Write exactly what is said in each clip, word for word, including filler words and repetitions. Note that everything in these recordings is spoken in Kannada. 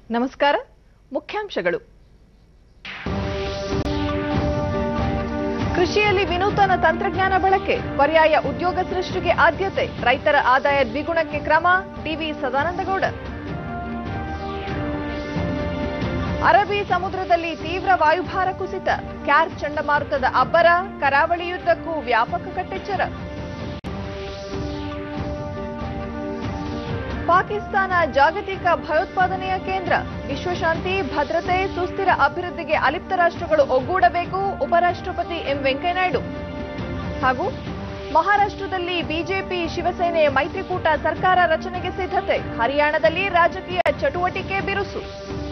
ನಮಸ್ಕಾರ. ಮುಖ್ಯಾಂಶಗಳು. ಕೃಷಿಯಲ್ಲಿ ವಿನೂತನ ತಂತ್ರಜ್ಞಾನ ಬಳಕೆ, ಪರ್ಯಾಯ ಉದ್ಯೋಗ ಸೃಷ್ಟಿಗೆ ಆದ್ಯತೆ, ರೈತರ ಆದಾಯ ದ್ವಿಗುಣಕ್ಕೆ ಕ್ರಮ. ಡಿವಿ ಸದಾನಂದಗೌಡ. ಅರಬ್ಬಿ ಸಮುದ್ರದಲ್ಲಿ ತೀವ್ರ ವಾಯುಭಾರ ಕುಸಿತ, ಕ್ಯಾರ್ ಚಂಡಮಾರುತದ ಅಬ್ಬರ, ಕರಾವಳಿಯುದ್ದಕ್ಕೂ ವ್ಯಾಪಕ ಕಟ್ಟೆಚ್ಚರ. ಪಾಕಿಸ್ತಾನ ಜಾಗತಿಕ ಭಯೋತ್ಪಾದನೆಯ ಕೇಂದ್ರ, ವಿಶ್ವಶಾಂತಿ, ಭದ್ರತೆ, ಸುಸ್ಥಿರ ಅಭಿವೃದ್ಧಿಗೆ ಅಲಿಪ್ತ ರಾಷ್ಟ್ರಗಳು ಒಗ್ಗೂಡಬೇಕು. ಉಪರಾಷ್ಟ್ರಪತಿ ಎಂ ವೆಂಕಯ್ಯನಾಯ್ಡು. ಹಾಗೂ ಮಹಾರಾಷ್ಟ್ರದಲ್ಲಿ ಬಿಜೆಪಿ ಶಿವಸೇನೆ ಮೈತ್ರಿಕೂಟ ಸರ್ಕಾರ ರಚನೆಗೆ ಸಿದ್ಧತೆ, ಹರಿಯಾಣದಲ್ಲಿ ರಾಜಕೀಯ ಚಟುವಟಿಕೆ ಬಿರುಸು.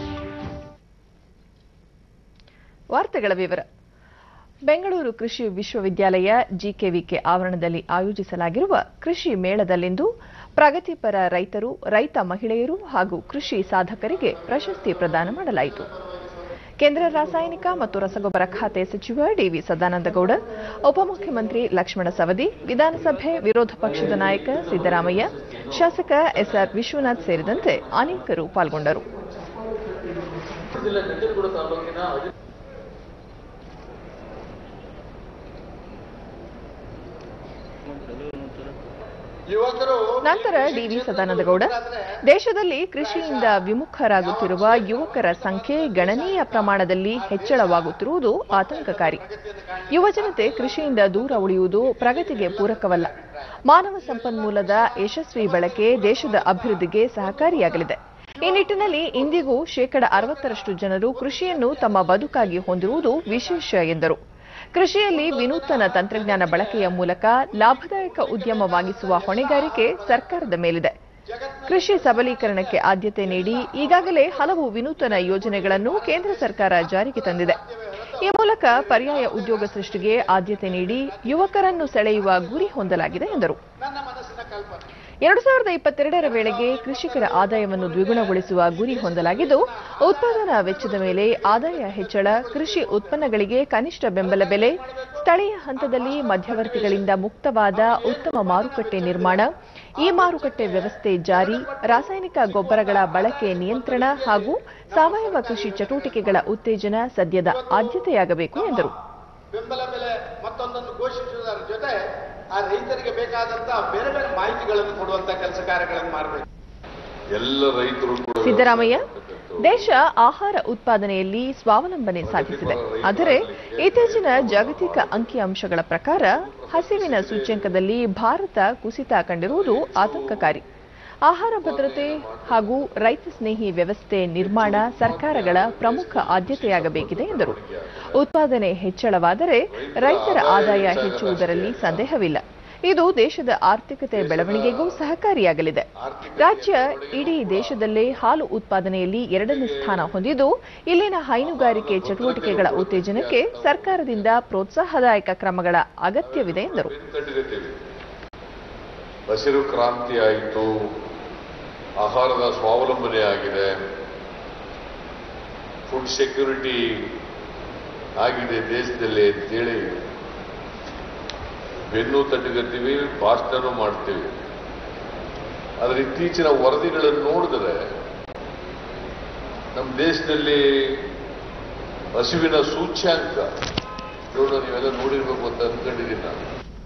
ವಾರ್ತೆಗಳ ವಿವರ. ಬೆಂಗಳೂರು ಕೃಷಿ ವಿಶ್ವವಿದ್ಯಾಲಯ ಜಿಕೆವಿಕೆ ಆವರಣದಲ್ಲಿ ಆಯೋಜಿಸಲಾಗಿರುವ ಕೃಷಿ ಮೇಳದಲ್ಲಿಂದು ಪ್ರಗತಿಪರ ರೈತರು, ರೈತ ಮಹಿಳೆಯರು ಹಾಗೂ ಕೃಷಿ ಸಾಧಕರಿಗೆ ಪ್ರಶಸ್ತಿ ಪ್ರದಾನ ಮಾಡಲಾಯಿತು. ಕೇಂದ್ರ ರಾಸಾಯನಿಕ ಮತ್ತು ರಸಗೊಬ್ಬರ ಖಾತೆ ಸಚಿವ ಡಿವಿ ಸದಾನಂದಗೌಡ, ಉಪಮುಖ್ಯಮಂತ್ರಿ ಲಕ್ಷ್ಮಣ ಸವದಿ, ವಿಧಾನಸಭೆ ವಿರೋಧ ಪಕ್ಷದ ನಾಯಕ ಸಿದ್ದರಾಮಯ್ಯ, ಶಾಸಕ ಎಸ್ಆರ್ ವಿಶ್ವನಾಥ್ ಸೇರಿದಂತೆ ಅನೇಕರು ಪಾಲ್ಗೊಂಡರು. ನಂತರ ಡಿವಿ ಸದಾನಂದಗೌಡ, ದೇಶದಲ್ಲಿ ಕೃಷಿಯಿಂದ ವಿಮುಖರಾಗುತ್ತಿರುವ ಯುವಕರ ಸಂಖ್ಯೆ ಗಣನೀಯ ಪ್ರಮಾಣದಲ್ಲಿ ಹೆಚ್ಚಳವಾಗುತ್ತಿರುವುದು ಆತಂಕಕಾರಿ. ಯುವಜನತೆ ಕೃಷಿಯಿಂದ ದೂರ ಉಳಿಯುವುದು ಪ್ರಗತಿಗೆ ಪೂರಕವಲ್ಲ. ಮಾನವ ಸಂಪನ್ಮೂಲದ ಯಶಸ್ವಿ ಬಳಕೆ ದೇಶದ ಅಭಿವೃದ್ಧಿಗೆ ಸಹಕಾರಿಯಾಗಲಿದೆ. ಈ ನಿಟ್ಟಿನಲ್ಲಿ ಇಂದಿಗೂ ಶೇಕಡ ಅರವತ್ತರಷ್ಟು ಜನರು ಕೃಷಿಯನ್ನು ತಮ್ಮ ಬದುಕಾಗಿ ಹೊಂದಿರುವುದು ವಿಶೇಷ ಎಂದರು. ಕೃಷಿಯಲ್ಲಿ ವಿನೂತನ ತಂತ್ರಜ್ಞಾನ ಬಳಕೆಯ ಮೂಲಕ ಲಾಭದಾಯಕ ಉದ್ಯಮವಾಗಿಸುವ ಹೊಣೆಗಾರಿಕೆ ಸರ್ಕಾರದ ಮೇಲಿದೆ. ಕೃಷಿ ಸಬಲೀಕರಣಕ್ಕೆ ಆದ್ಯತೆ ನೀಡಿ ಈಗಾಗಲೇ ಹಲವು ವಿನೂತನ ಯೋಜನೆಗಳನ್ನು ಕೇಂದ್ರ ಸರ್ಕಾರ ಜಾರಿಗೆ ತಂದಿದೆ. ಈ ಮೂಲಕ ಪರ್ಯಾಯ ಉದ್ಯೋಗ ಸೃಷ್ಟಿಗೆ ಆದ್ಯತೆ ನೀಡಿ ಯುವಕರನ್ನು ಸೆಳೆಯುವ ಗುರಿ ಹೊಂದಲಾಗಿದೆ ಎಂದರು. ಎರಡು ಸಾವಿರದ ಇಪ್ಪತ್ತೆರಡರ ವೇಳೆಗೆ ಕೃಷಿಕರ ಆದಾಯವನ್ನು ದ್ವಿಗುಣಗೊಳಿಸುವ ಗುರಿ ಹೊಂದಲಾಗಿದ್ದು, ಉತ್ಪಾದನಾ ವೆಚ್ಚದ ಮೇಲೆ ಆದಾಯ ಹೆಚ್ಚಳ, ಕೃಷಿ ಉತ್ಪನ್ನಗಳಿಗೆ ಕನಿಷ್ಠ ಬೆಂಬಲ ಬೆಲೆ, ಸ್ಥಳೀಯ ಹಂತದಲ್ಲಿ ಮಧ್ಯವರ್ತಿಗಳಿಂದ ಮುಕ್ತವಾದ ಉತ್ತಮ ಮಾರುಕಟ್ಟೆ ನಿರ್ಮಾಣ, ಈ ಮಾರುಕಟ್ಟೆ ವ್ಯವಸ್ಥೆ ಜಾರಿ, ರಾಸಾಯನಿಕ ಗೊಬ್ಬರಗಳ ಬಳಕೆ ನಿಯಂತ್ರಣ ಹಾಗೂ ಸಾವಯವ ಕೃಷಿ ಚಟುವಟಿಕೆಗಳ ಉತ್ತೇಜನ ಸದ್ಯದ ಆದ್ಯತೆಯಾಗಬೇಕು ಎಂದರು. ಬೆಂಬಲ ಬೆಲೆ ಮತ್ತೊಂದನ್ನು ಘೋಷಿಸುವುದರ ಜೊತೆ ಆ ರೈತರಿಗೆ ಬೇಕಾದಂತಹ ಬೇರೆ ಬೇರೆ ಮಾಹಿತಿಗಳನ್ನು ಕೊಡುವಂತಹ ಕೆಲಸ ಕಾರ್ಯಗಳನ್ನು ಮಾಡಬೇಕು. ಎಲ್ಲ ರೈತರು ಕೂಡ. ಸಿದ್ದರಾಮಯ್ಯ, ದೇಶ ಆಹಾರ ಉತ್ಪಾದನೆಯಲ್ಲಿ ಸ್ವಾವಲಂಬನೆ ಸಾಧಿಸಿದೆ. ಆದರೆ ಇತ್ತೀಚಿನ ಜಾಗತಿಕ ಅಂಕಿಅಂಶಗಳ ಪ್ರಕಾರ ಹಸಿವಿನ ಸೂಚ್ಯಂಕದಲ್ಲಿ ಭಾರತ ಕುಸಿತ ಕಂಡಿರುವುದು ಆತಂಕಕಾರಿ. ಆಹಾರ ಭದ್ರತೆ ಹಾಗೂ ರೈತ ಸ್ನೇಹಿ ವ್ಯವಸ್ಥೆ ನಿರ್ಮಾಣ ಸರ್ಕಾರಗಳ ಪ್ರಮುಖ ಆದ್ಯತೆಯಾಗಬೇಕಿದೆ ಎಂದರು. ಉತ್ಪಾದನೆ ಹೆಚ್ಚಳವಾದರೆ ರೈತರ ಆದಾಯ ಹೆಚ್ಚುವುದರಲ್ಲಿ ಸಂದೇಹವಿಲ್ಲ. ಇದು ದೇಶದ ಆರ್ಥಿಕತೆ ಬೆಳವಣಿಗೆಗೂ ಸಹಕಾರಿಯಾಗಲಿದೆ. ರಾಜ್ಯ ಇಡೀ ದೇಶದಲ್ಲೇ ಹಾಲು ಉತ್ಪಾದನೆಯಲ್ಲಿ ಎರಡನೇ ಸ್ಥಾನ ಹೊಂದಿದ್ದು, ಇಲ್ಲಿನ ಹೈನುಗಾರಿಕೆ ಚಟುವಟಿಕೆಗಳ ಉತ್ತೇಜನಕ್ಕೆ ಸರ್ಕಾರದಿಂದ ಪ್ರೋತ್ಸಾಹದಾಯಕ ಕ್ರಮಗಳ ಅಗತ್ಯವಿದೆ ಎಂದರು. ಹಸಿರು ಕ್ರಾಂತಿ ಆಯಿತು, ಆಹಾರದ ಸ್ವಾವಲಂಬನೆ ಆಗಿದೆ, ಫುಡ್ ಸೆಕ್ಯೂರಿಟಿ ಆಗಿದೆ ದೇಶದಲ್ಲಿ ಅಂತೇಳಿ ಬೆನ್ನು ತಟ್ಟುಗತ್ತೀವಿ, ಭಾಷಣ ಮಾಡ್ತೀವಿ. ಆದರೆ ಇತ್ತೀಚಿನ ವರದಿಗಳನ್ನು ನೋಡಿದ್ರೆ ನಮ್ಮ ದೇಶದಲ್ಲಿ ಹಸಿವಿನ ಸೂಚ್ಯಾಂಕ ನೀವೆಲ್ಲ ನೋಡಿರ್ಬೇಕು ಅಂತ ಅಂದ್ಕೊಂಡಿದ್ದೀನಿ ನಾನು.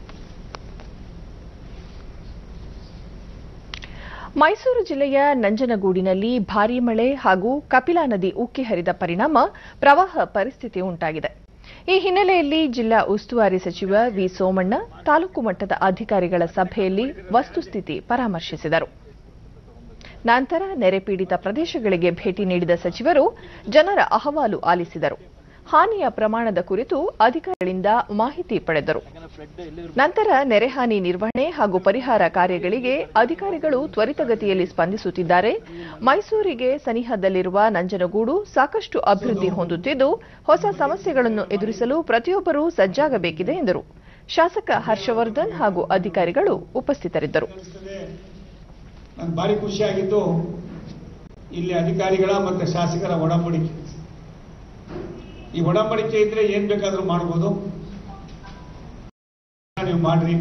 ಮೈಸೂರು ಜಿಲ್ಲೆಯ ನಂಜನಗೂಡಿನಲ್ಲಿ ಭಾರೀ ಮಳೆ ಹಾಗೂ ಕಪಿಲಾ ನದಿ ಉಕ್ಕಿ ಹರಿದ ಪರಿಣಾಮ ಪ್ರವಾಹ ಪರಿಸ್ಥಿತಿ ಉಂಟಾಗಿದೆ. ಈ ಹಿನ್ನೆಲೆಯಲ್ಲಿ ಜಿಲ್ಲಾ ಉಸ್ತುವಾರಿ ಸಚಿವ ವಿ ಸೋಮಣ್ಣ ತಾಲೂಕು ಮಟ್ಟದ ಅಧಿಕಾರಿಗಳ ಸಭೆಯಲ್ಲಿ ವಸ್ತುಸ್ಥಿತಿ ಪರಾಮರ್ಶಿಸಿದರು. ನಂತರ ನೆರೆಪೀಡಿತ ಪ್ರದೇಶಗಳಿಗೆ ಭೇಟಿ ನೀಡಿದ ಸಚಿವರು ಜನರ ಅಹವಾಲು ಆಲಿಸಿದರು. ಹಾನಿಯ ಪ್ರಮಾಣದ ಕುರಿತು ಅಧಿಕಾರಿಗಳಿಂದ ಮಾಹಿತಿ ಪಡೆದರು. ನಂತರ ನೆರೆಹಾನಿ ನಿರ್ವಹಣೆ ಹಾಗೂ ಪರಿಹಾರ ಕಾರ್ಯಗಳಿಗೆ ಅಧಿಕಾರಿಗಳು ತ್ವರಿತಗತಿಯಲ್ಲಿ ಸ್ಪಂದಿಸುತ್ತಿದ್ದಾರೆ. ಮೈಸೂರಿಗೆ ಸನಿಹದಲ್ಲಿರುವ ನಂಜನಗೂಡು ಸಾಕಷ್ಟು ಅಭಿವೃದ್ಧಿ ಹೊಂದುತ್ತಿದ್ದು, ಹೊಸ ಸಮಸ್ಯೆಗಳನ್ನು ಎದುರಿಸಲು ಪ್ರತಿಯೊಬ್ಬರೂ ಸಜ್ಜಾಗಬೇಕಿದೆ ಎಂದರು. ಶಾಸಕ ಹರ್ಷವರ್ಧನ್ ಹಾಗೂ ಅಧಿಕಾರಿಗಳು ಉಪಸ್ಥಿತರಿದ್ದರು. ಭಾರಿ ಖುಷಿಯಾಗಿದ್ದು ಇಲ್ಲಿ ಅಧಿಕಾರಿಗಳ ಮತ್ತು ಶಾಸಕರ ಒಡಂಬಡಿಕೆ. ಈ ಒಡಂಬಡಿಕೆ ಇದ್ರೆ ಏನ್ ಬೇಕಾದ್ರೂ ಮಾಡಬಹುದು, ನೀವು ಮಾಡ್ರಿ.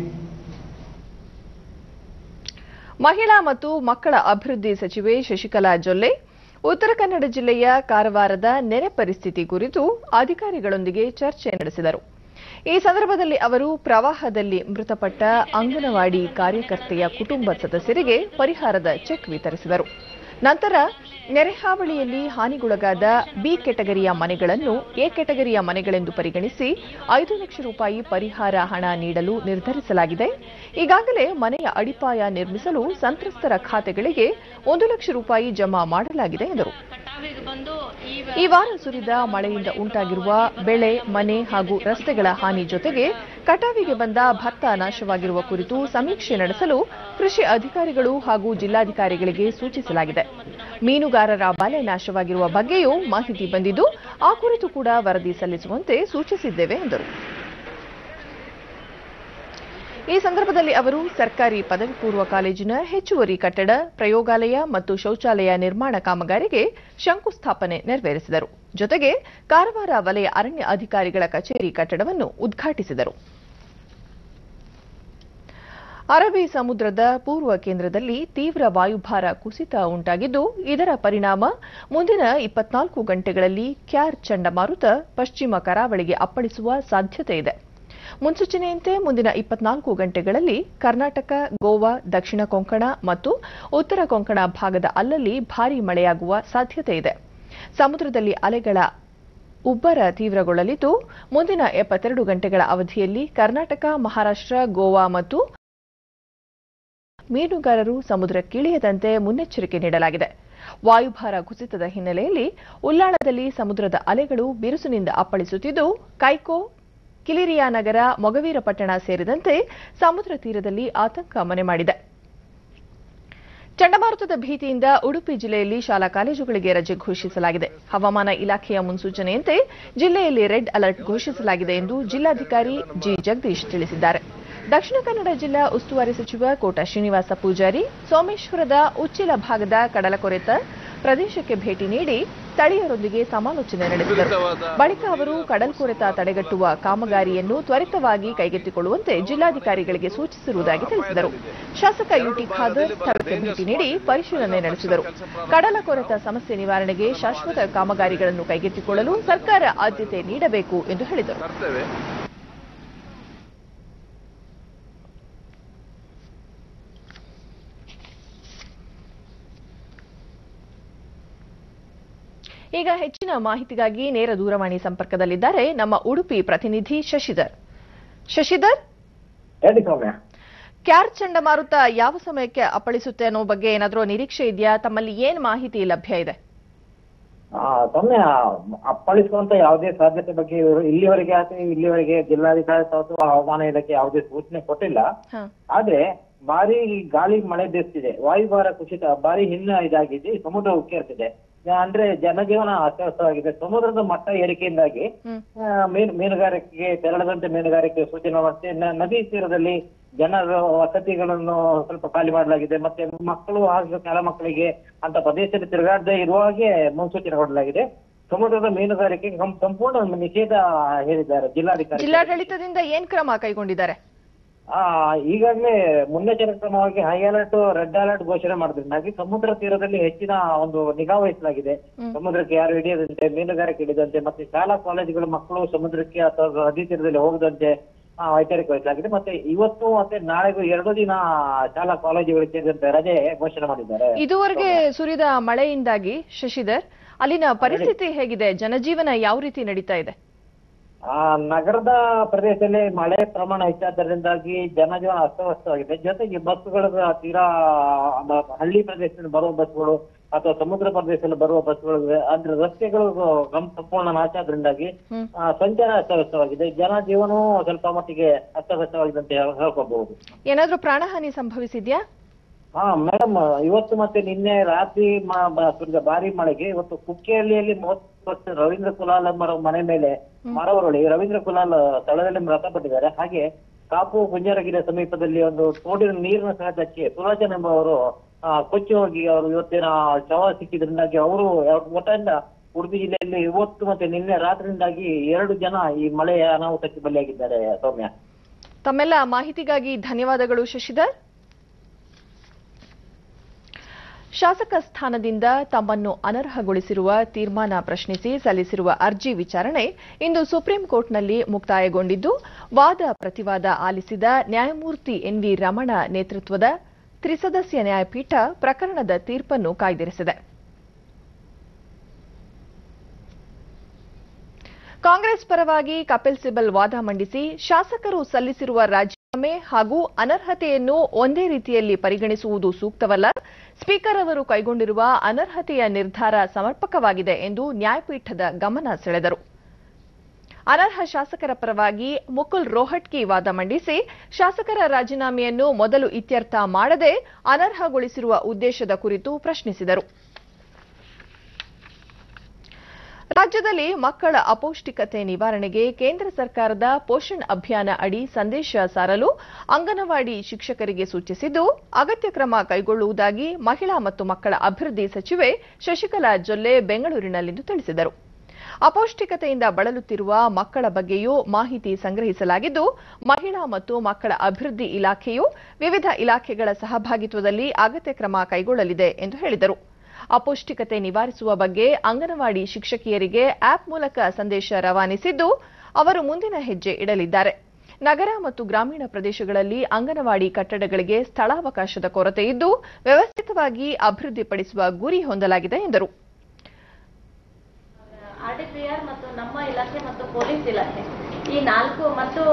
ಮಹಿಳಾ ಮತ್ತು ಮಕ್ಕಳ ಅಭಿವೃದ್ಧಿ ಸಚಿವೆ ಶಶಿಕಲಾ ಜೊಲ್ಲೆ, ಉತ್ತರ ಕನ್ನಡ ಜಿಲ್ಲೆಯ ಕಾರವಾರದ ನೆರೆ ಪರಿಸ್ಥಿತಿ ಕುರಿತು ಅಧಿಕಾರಿಗಳೊಂದಿಗೆ ಚರ್ಚೆ ನಡೆಸಿದರು. ಈ ಸಂದರ್ಭದಲ್ಲಿ ಅವರು ಪ್ರವಾಹದಲ್ಲಿ ಮೃತಪಟ್ಟ ಅಂಗನವಾಡಿ ಕಾರ್ಯಕರ್ತೆಯ ಕುಟುಂಬ ಸದಸ್ಯರಿಗೆ ಪರಿಹಾರದ ಚೆಕ್ ವಿತರಿಸಿದರು. ನಂತರ ನೆರೆ ಹಾವಳಿಯಲ್ಲಿ ಹಾನಿಗೊಳಗಾದ ಬಿ ಕೆಟಗರಿಯ ಮನೆಗಳನ್ನು ಎ ಕೆಟಗರಿಯ ಮನೆಗಳೆಂದು ಪರಿಗಣಿಸಿ ಐದು ಲಕ್ಷ ರೂಪಾಯಿ ಪರಿಹಾರ ಹಣ ನೀಡಲು ನಿರ್ಧರಿಸಲಾಗಿದೆ. ಈಗಾಗಲೇ ಮನೆಯ ಅಡಿಪಾಯ ನಿರ್ಮಿಸಲು ಸಂತ್ರಸ್ತರ ಖಾತೆಗಳಿಗೆ ಒಂದು ಲಕ್ಷ ರೂಪಾಯಿ ಜಮಾ ಮಾಡಲಾಗಿದೆ ಎಂದರು. ಈ ವಾರ ಸುರಿದ ಮಳೆಯಿಂದ ಉಂಟಾಗಿರುವ ಬೆಳೆ, ಮನೆ ಹಾಗೂ ರಸ್ತೆಗಳ ಹಾನಿ ಜೊತೆಗೆ ಕಟಾವಿಗೆ ಬಂದ ಭತ್ತ ನಾಶವಾಗಿರುವ ಕುರಿತು ಸಮೀಕ್ಷೆ ನಡೆಸಲು ಕೃಷಿ ಅಧಿಕಾರಿಗಳು ಹಾಗೂ ಜಿಲ್ಲಾಧಿಕಾರಿಗಳಿಗೆ ಸೂಚಿಸಲಾಗಿದೆ. ಮೀನುಗಾರರ ಬಲೆ ನಾಶವಾಗಿರುವ ಬಗ್ಗೆಯೂ ಮಾಹಿತಿ ಬಂದಿದ್ದು ಆ ಕುರಿತು ಕೂಡ ವರದಿ ಸಲ್ಲಿಸುವಂತೆ ಸೂಚಿಸಿದ್ದೇವೆ ಎಂದರು. ಈ ಸಂದರ್ಭದಲ್ಲಿ ಅವರು ಸರ್ಕಾರಿ ಪದವಿ ಪೂರ್ವ ಕಾಲೇಜಿನ ಹೆಚ್ಚುವರಿ ಕಟ್ಟಡ, ಪ್ರಯೋಗಾಲಯ ಮತ್ತು ಶೌಚಾಲಯ ನಿರ್ಮಾಣ ಕಾಮಗಾರಿಗೆ ಶಂಕುಸ್ಥಾಪನೆ ನೆರವೇರಿಸಿದರು. ಜೊತೆಗೆ ಕಾರವಾರ ವಲಯ ಅರಣ್ಯ ಅಧಿಕಾರಿಗಳ ಕಚೇರಿ ಕಟ್ಟಡವನ್ನು ಉದ್ಘಾಟಿಸಿದರು. ಅರಬ್ಬಿ ಸಮುದ್ರದ ಪೂರ್ವ ಕೇಂದ್ರದಲ್ಲಿ ತೀವ್ರ ವಾಯುಭಾರ ಕುಸಿತ ಉಂಟಾಗಿದ್ದು, ಇದರ ಪರಿಣಾಮ ಮುಂದಿನ ಇಪ್ಪತ್ನಾಲ್ಕು ಗಂಟೆಗಳಲ್ಲಿ ಕ್ಯಾರ್ ಚಂಡಮಾರುತ ಪಶ್ಚಿಮ ಕರಾವಳಿಗೆ ಅಪ್ಪಳಿಸುವ ಸಾಧ್ಯತೆ ಇದೆ. ಮುನ್ಸೂಚನೆಯಂತೆ ಮುಂದಿನ ಇಪ್ಪತ್ನಾಲ್ಕು ಗಂಟೆಗಳಲ್ಲಿ ಕರ್ನಾಟಕ, ಗೋವಾ, ದಕ್ಷಿಣ ಕೊಂಕಣ ಮತ್ತು ಉತ್ತರ ಕೊಂಕಣ ಭಾಗದ ಅಲ್ಲಲ್ಲಿ ಭಾರೀ ಮಳೆಯಾಗುವ ಸಾಧ್ಯತೆ ಇದೆ. ಸಮುದ್ರದಲ್ಲಿ ಅಲೆಗಳ ಉಬ್ಬರ ತೀವ್ರಗೊಳ್ಳಲಿದ್ದು, ಮುಂದಿನ ಎಪ್ಪತ್ತೆರಡು ಗಂಟೆಗಳ ಅವಧಿಯಲ್ಲಿ ಕರ್ನಾಟಕ, ಮಹಾರಾಷ್ಟ್ರ, ಗೋವಾ ಮತ್ತು ಮೀನುಗಾರರು ಸಮುದ್ರಕ್ಕಿಳಿಯದಂತೆ ಮುನ್ನೆಚ್ಚರಿಕೆ ನೀಡಲಾಗಿದೆ. ವಾಯುಭಾರ ಕುಸಿತದ ಹಿನ್ನೆಲೆಯಲ್ಲಿ ಉಲ್ಲಾಳದಲ್ಲಿ ಸಮುದ್ರದ ಅಲೆಗಳು ಬಿರುಸಿನಿಂದ ಅಪ್ಪಳಿಸುತ್ತಿದ್ದು, ಕೈಕೋ, ಕಿಲಿರಿಯಾನಗರ, ಮೊಗವೀರಪಟ್ಟಣ ಸೇರಿದಂತೆ ಸಮುದ್ರ ತೀರದಲ್ಲಿ ಆತಂಕ ಮನೆ ಮಾಡಿದೆ. ಚಂಡಮಾರುತದ ಭೀತಿಯಿಂದ ಉಡುಪಿ ಜಿಲ್ಲೆಯಲ್ಲಿ ಶಾಲಾ ಕಾಲೇಜುಗಳಿಗೆ ರಜೆ ಘೋಷಿಸಲಾಗಿದೆ. ಹವಾಮಾನ ಇಲಾಖೆಯ ಮುನ್ಸೂಚನೆಯಂತೆ ಜಿಲ್ಲೆಯಲ್ಲಿ ರೆಡ್ ಅಲರ್ಟ್ ಘೋಷಿಸಲಾಗಿದೆ ಎಂದು ಜಿಲ್ಲಾಧಿಕಾರಿ ಜಿ ಜಗದೀಶ್ ತಿಳಿಸಿದ್ದಾರೆ. ದಕ್ಷಿಣ ಕನ್ನಡ ಜಿಲ್ಲಾ ಉಸ್ತುವಾರಿ ಸಚಿವ ಕೋಟ ಶ್ರೀನಿವಾಸ ಪೂಜಾರಿ ಸೋಮೇಶ್ವರದ ಉಚ್ಚಿಲ ಭಾಗದ ಕಡಲಕೊರೆತ ಪ್ರದೇಶಕ್ಕೆ ಭೇಟಿ ನೀಡಿ ಸ್ಥಳೀಯರೊಂದಿಗೆ ಸಮಾಲೋಚನೆ ನಡೆಸಿದರು. ಬಳಿಕ ಅವರು ಕಡಲ್ಕೊರೆತ ತಡೆಗಟ್ಟುವ ಕಾಮಗಾರಿಯನ್ನು ತ್ವರಿತವಾಗಿ ಕೈಗೆತ್ತಿಕೊಳ್ಳುವಂತೆ ಜಿಲ್ಲಾಧಿಕಾರಿಗಳಿಗೆ ಸೂಚಿಸಿರುವುದಾಗಿ ತಿಳಿಸಿದರು. ಶಾಸಕ ಯುಟಿ ಖಾದರ್ ಸ್ಥಳಕ್ಕೆ ಭೇಟಿ ನೀಡಿ ಪರಿಶೀಲನೆ ನಡೆಸಿದರು. ಕಡಲಕೊರೆತ ಸಮಸ್ಯೆ ನಿವಾರಣೆಗೆ ಶಾಶ್ವತ ಕಾಮಗಾರಿಗಳನ್ನು ಕೈಗೆತ್ತಿಕೊಳ್ಳಲು ಸರ್ಕಾರ ಆದ್ಯತೆ ನೀಡಬೇಕು ಎಂದು ಹೇಳಿದರು. ಈಗ ಹೆಚ್ಚಿನ ಮಾಹಿತಿಗಾಗಿ ನೇರ ದೂರವಾಣಿ ಸಂಪರ್ಕದಲ್ಲಿದ್ದಾರೆ ನಮ್ಮ ಉಡುಪಿ ಪ್ರತಿನಿಧಿ ಶಶಿಧರ್. ಶಶಿಧರ್, ಕ್ಯಾರ್ ಚಂಡಮಾರುತ ಯಾವ ಸಮಯಕ್ಕೆ ಅಪ್ಪಳಿಸುತ್ತೆ ಅನ್ನೋ ಬಗ್ಗೆ ಏನಾದರೂ ನಿರೀಕ್ಷೆ ಇದೆಯಾ? ತಮ್ಮಲ್ಲಿ ಏನ್ ಮಾಹಿತಿ ಲಭ್ಯ ಇದೆ? ಸೌಮ್ಯ, ಅಪ್ಪಳಿಸುವಂತ ಯಾವುದೇ ಸಾಧ್ಯತೆ ಬಗ್ಗೆ ಇಲ್ಲಿವರೆಗೆ ಇಲ್ಲಿವರೆಗೆ ಜಿಲ್ಲಾಧಿಕಾರಿ ಅಥವಾ ಹವಾಮಾನ ಇಲಾಖೆ ಯಾವುದೇ ಸೂಚನೆ ಕೊಟ್ಟಿಲ್ಲ. ಆದ್ರೆ ಭಾರಿ ಗಾಳಿ ಮಳೆ ಬೀಸ್ತಿದೆ, ವಾಯುಭಾರ ಕುಸಿತ ಭಾರಿ ಹಿನ್ನ ಇದಾಗಿದೆ, ಸಮುದ್ರ ಉಕ್ಕೇರ್ತಿದೆ. ಅಂದ್ರೆ ಜನಜೀವನ ಅಸ್ತವ್ಯಸ್ತವಾಗಿದೆ. ಸಮುದ್ರದ ಮಟ್ಟ ಏರಿಕೆಯಿಂದಾಗಿ ಮೀನು ಮೀನುಗಾರಿಕೆಗೆ ತೆರಳದಂತೆ ಮೀನುಗಾರಿಕೆ ಸೂಚನೆ ಮತ್ತೆ ನದಿ ತೀರದಲ್ಲಿ ಜನರ ವಸತಿಗಳನ್ನು ಸ್ವಲ್ಪ ಖಾಲಿ ಮಾಡಲಾಗಿದೆ. ಮತ್ತೆ ಮಕ್ಕಳು ಹಾಗೂ ಶಾಲಾ ಮಕ್ಕಳಿಗೆ ಅಂತ ಪ್ರದೇಶದಲ್ಲಿ ತಿರುಗಾಡದೆ ಇರುವ ಹಾಗೆ ಮುನ್ಸೂಚನೆ ಕೊಡಲಾಗಿದೆ. ಸಮುದ್ರದ ಮೀನುಗಾರಿಕೆಗೆ ಸಂಪೂರ್ಣ ನಿಷೇಧ ಹೇಳಿದ್ದಾರೆ ಜಿಲ್ಲಾಧಿಕಾರಿ. ಜಿಲ್ಲಾಡಳಿತದಿಂದ ಏನ್ ಕ್ರಮ ಕೈಗೊಂಡಿದ್ದಾರೆ? ಆ ಈಗಾಗಲೇ ಮುನ್ನೆಚ್ಚರಿಕೆ ಕ್ರಮವಾಗಿ ಹೈ ಅಲರ್ಟ್, ರೆಡ್ ಅಲರ್ಟ್ ಘೋಷಣೆ ಮಾಡೋದ್ರಿಂದಾಗಿ ಸಮುದ್ರ ತೀರದಲ್ಲಿ ಹೆಚ್ಚಿನ ಒಂದು ನಿಗಾ ವಹಿಸಲಾಗಿದೆ. ಸಮುದ್ರಕ್ಕೆ ಯಾರು ಹಿಡಿಯದಂತೆ, ಮೀನುಗಾರಿಕೆ ಹಿಡಿದಂತೆ, ಮತ್ತೆ ಶಾಲಾ ಕಾಲೇಜುಗಳ ಮಕ್ಕಳು ಸಮುದ್ರಕ್ಕೆ ಅಥವಾ ನದಿ ತೀರದಲ್ಲಿ ಹೋಗದಂತೆ ಎಚ್ಚರಿಕೆ ವಹಿಸಲಾಗಿದೆ. ಮತ್ತೆ ಇವತ್ತು ಮತ್ತೆ ನಾಳೆಗೂ ಎರಡು ದಿನ ಶಾಲಾ ಕಾಲೇಜುಗಳಿಗೆ ಸೇರಿದಂತೆ ರಜೆ ಘೋಷಣೆ ಮಾಡಿದ್ದಾರೆ. ಇದುವರೆಗೆ ಸುರಿದ ಮಳೆಯಿಂದಾಗಿ ಶಶಿಧರ್, ಅಲ್ಲಿನ ಪರಿಸ್ಥಿತಿ ಹೇಗಿದೆ? ಜನಜೀವನ ಯಾವ ರೀತಿ ನಡೀತಾ ಇದೆ? ಆ ನಗರದ ಪ್ರದೇಶದಲ್ಲಿ ಮಳೆ ಪ್ರಮಾಣ ಹೆಚ್ಚಾದ್ದರಿಂದಾಗಿ ಜನಜೀವನ ಅಸ್ತವ್ಯಸ್ತವಾಗಿದೆ. ಜೊತೆಗೆ ಬಸ್ಗಳು ತೀರಾ ಹಳ್ಳಿ ಪ್ರದೇಶದಲ್ಲಿ ಬರುವ ಬಸ್ಗಳು ಅಥವಾ ಸಮುದ್ರ ಪ್ರದೇಶದಲ್ಲಿ ಬರುವ ಬಸ್ಗಳು ಅಂದ್ರೆ ರಸ್ತೆಗಳು ಸಂಪೂರ್ಣ ನಾಶ ಆದ್ರಿಂದಾಗಿ ಸಂಚಾರ ಅಸ್ತವ್ಯಸ್ತವಾಗಿದೆ. ಜನಜೀವನವೂ ಸ್ವಲ್ಪ ಮಟ್ಟಿಗೆ ಅಸ್ತವ್ಯಸ್ತವಾಗಿದೆ ಅಂತ ಹೇಳ್ಕೋಬಹುದು. ಏನಾದ್ರೂ ಪ್ರಾಣಹಾನಿ ಸಂಭವಿಸಿದ್ಯಾ? ಹಾ ಮೇಡಮ್, ಇವತ್ತು ಮತ್ತೆ ನಿನ್ನೆ ರಾತ್ರಿ ಸುರಿದ ಭಾರಿ ಮಳೆಗೆ ಇವತ್ತು ಕುಕ್ಕೆಹಳ್ಳಿಯಲ್ಲಿ ಮೂವತ್ತು ವರ್ಷ ರವೀಂದ್ರ ಕುಲಾಲ್ ಅವರ ಮನೆ ಮೇಲೆ ಮರ ಉರುಳಿ ರವೀಂದ್ರ ಕುಲಾಲ್ ಸ್ಥಳದಲ್ಲಿ ಮೃತಪಟ್ಟಿದ್ದಾರೆ. ಹಾಗೆ ಕಾಪು ಗುಂಜರಗಿರಿ ಸಮೀಪದಲ್ಲಿ ಒಂದು ತೋಡಿನ ನೀರಿನ ಸಹಜಕ್ಕೆ ಸುಲೋಚನ ಎಂಬುವರು ಕೊಚ್ಚಿ ಹೋಗಿ ಅವರು ಇವತ್ತಿನ ಶವ ಸಿಕ್ಕಿದ್ರಿಂದಾಗಿ ಅವರು ಒಟ್ಟಿಂದ ಉಡುಪಿ ಜಿಲ್ಲೆಯಲ್ಲಿ ಇವತ್ತು ಮತ್ತೆ ನಿನ್ನೆ ರಾತ್ರಿಯಿಂದಾಗಿ ಎರಡು ಜನ ಈ ಮಳೆಯ ಅನಾಹುತಕ್ಕೆ ಬಲಿಯಾಗಿದ್ದಾರೆ. ಸೌಮ್ಯ, ತಮ್ಮೆಲ್ಲ ಮಾಹಿತಿಗಾಗಿ ಧನ್ಯವಾದಗಳು ಶಶಿಧರ್. ಶಾಸಕ ಸ್ಥಾನದಿಂದ ತಮ್ಮನ್ನು ಅನರ್ಹಗೊಳಿಸಿರುವ ತೀರ್ಮಾನ ಪ್ರಶ್ನಿಸಿ ಸಲ್ಲಿಸಿರುವ ಅರ್ಜಿ ವಿಚಾರಣೆ ಇಂದು ಸುಪ್ರೀಂ ಕೋರ್ಟ್ನಲ್ಲಿ ಮುಕ್ತಾಯಗೊಂಡಿದ್ದು ವಾದ ಪ್ರತಿವಾದ ಆಲಿಸಿದ ನ್ಯಾಯಮೂರ್ತಿ ಎನ್ವಿ ರಮಣ ನೇತೃತ್ವದ ತ್ರಿಸದಸ್ಯ ನ್ಯಾಯಪೀಠ ಪ್ರಕರಣದ ತೀರ್ಪನ್ನು ಕಾಯ್ದಿರಿಸಿದೆ. ಕಾಂಗ್ರೆಸ್ ಪರವಾಗಿ ಕಪಿಲ್ ಸಿಬಲ್ ವಾದ ಮಂಡಿಸಿ ಶಾಸಕರು ಸಲ್ಲಿಸಿರುವ ರಾಜೀನಾಮೆ ಹಾಗೂ ಅನರ್ಹತೆಯನ್ನು ಒಂದೇ ರೀತಿಯಲ್ಲಿ ಪರಿಗಣಿಸುವುದು ಸೂಕ್ತವಲ್ಲ, ಸ್ಪೀಕರ್ ಅವರು ಕೈಗೊಂಡಿರುವ ಅನರ್ಹತೆಯ ನಿರ್ಧಾರ ಸಮರ್ಪಕವಾಗಿದೆ ಎಂದು ನ್ಯಾಯಪೀಠದ ಗಮನ ಸೆಳೆದರು. ಅನರ್ಹ ಶಾಸಕರ ಪರವಾಗಿ ಮುಕುಲ್ ರೋಹಟ್ಗಿ ವಾದ ಮಂಡಿಸಿ ಶಾಸಕರ ರಾಜೀನಾಮೆಯನ್ನು ಮೊದಲು ಇತ್ಯರ್ಥ ಮಾಡದೆ ಅನರ್ಹಗೊಳಿಸಿರುವ ಉದ್ದೇಶದ ಕುರಿತು ಪ್ರಶ್ನಿಸಿದರು. ರಾಜ್ಯದಲ್ಲಿ ಮಕ್ಕಳ ಅಪೌಷ್ಟಿಕತೆ ನಿವಾರಣೆಗೆ ಕೇಂದ್ರ ಸರ್ಕಾರದ ಪೋಷಣ್ ಅಭಿಯಾನ ಅಡಿ ಸಂದೇಶ ಸಾರಲು ಅಂಗನವಾಡಿ ಶಿಕ್ಷಕರಿಗೆ ಸೂಚಿಸಿದ್ದು ಅಗತ್ಯ ಕ್ರಮ ಕೈಗೊಳ್ಳುವುದಾಗಿ ಮಹಿಳಾ ಮತ್ತು ಮಕ್ಕಳ ಅಭಿವೃದ್ಧಿ ಸಚಿವೆ ಶಶಿಕಲಾ ಜೊಲ್ಲೆ ಬೆಂಗಳೂರಿನಲ್ಲಿಂದು ತಿಳಿಸಿದರು. ಅಪೌಷ್ಟಿಕತೆಯಿಂದ ಬಳಲುತ್ತಿರುವ ಮಕ್ಕಳ ಬಗ್ಗೆಯೂ ಮಾಹಿತಿ ಸಂಗ್ರಹಿಸಲಾಗಿದ್ದು ಮಹಿಳಾ ಮತ್ತು ಮಕ್ಕಳ ಅಭಿವೃದ್ಧಿ ಇಲಾಖೆಯು ವಿವಿಧ ಇಲಾಖೆಗಳ ಸಹಭಾಗಿತ್ವದಲ್ಲಿ ಅಗತ್ಯ ಕ್ರಮ ಕೈಗೊಳ್ಳಲಿದೆ ಎಂದು ಹೇಳಿದರು. ಅಪೌಷ್ಟಿಕತೆ ನಿವಾರಿಸುವ ಬಗ್ಗೆ ಅಂಗನವಾಡಿ ಶಿಕ್ಷಕಿಯರಿಗೆ ಆಪ್ ಮೂಲಕ ಸಂದೇಶ ರವಾನಿಸಿದ್ದು ಅವರು ಮುಂದಿನ ಹೆಜ್ಜೆ ಇಡಲಿದ್ದಾರೆ. ನಗರ ಮತ್ತು ಗ್ರಾಮೀಣ ಪ್ರದೇಶಗಳಲ್ಲಿ ಅಂಗನವಾಡಿ ಕಟ್ಟಡಗಳಿಗೆ ಸ್ಥಳಾವಕಾಶದ ಕೊರತೆ ಇದ್ದು ವ್ಯವಸ್ಥಿತವಾಗಿ ಅಭಿವೃದ್ಧಿಪಡಿಸುವ ಗುರಿ ಹೊಂದಲಾಗಿದೆ ಎಂದರು. ಆರ್ಡಿಪಿಆರ್ ಮತ್ತು ನಮ್ಮ ಇಲಾಖೆ ಮತ್ತು ಪೊಲೀಸ್ ಇಲಾಖೆ ಈ ನಾಲ್ಕು ಮತ್ತು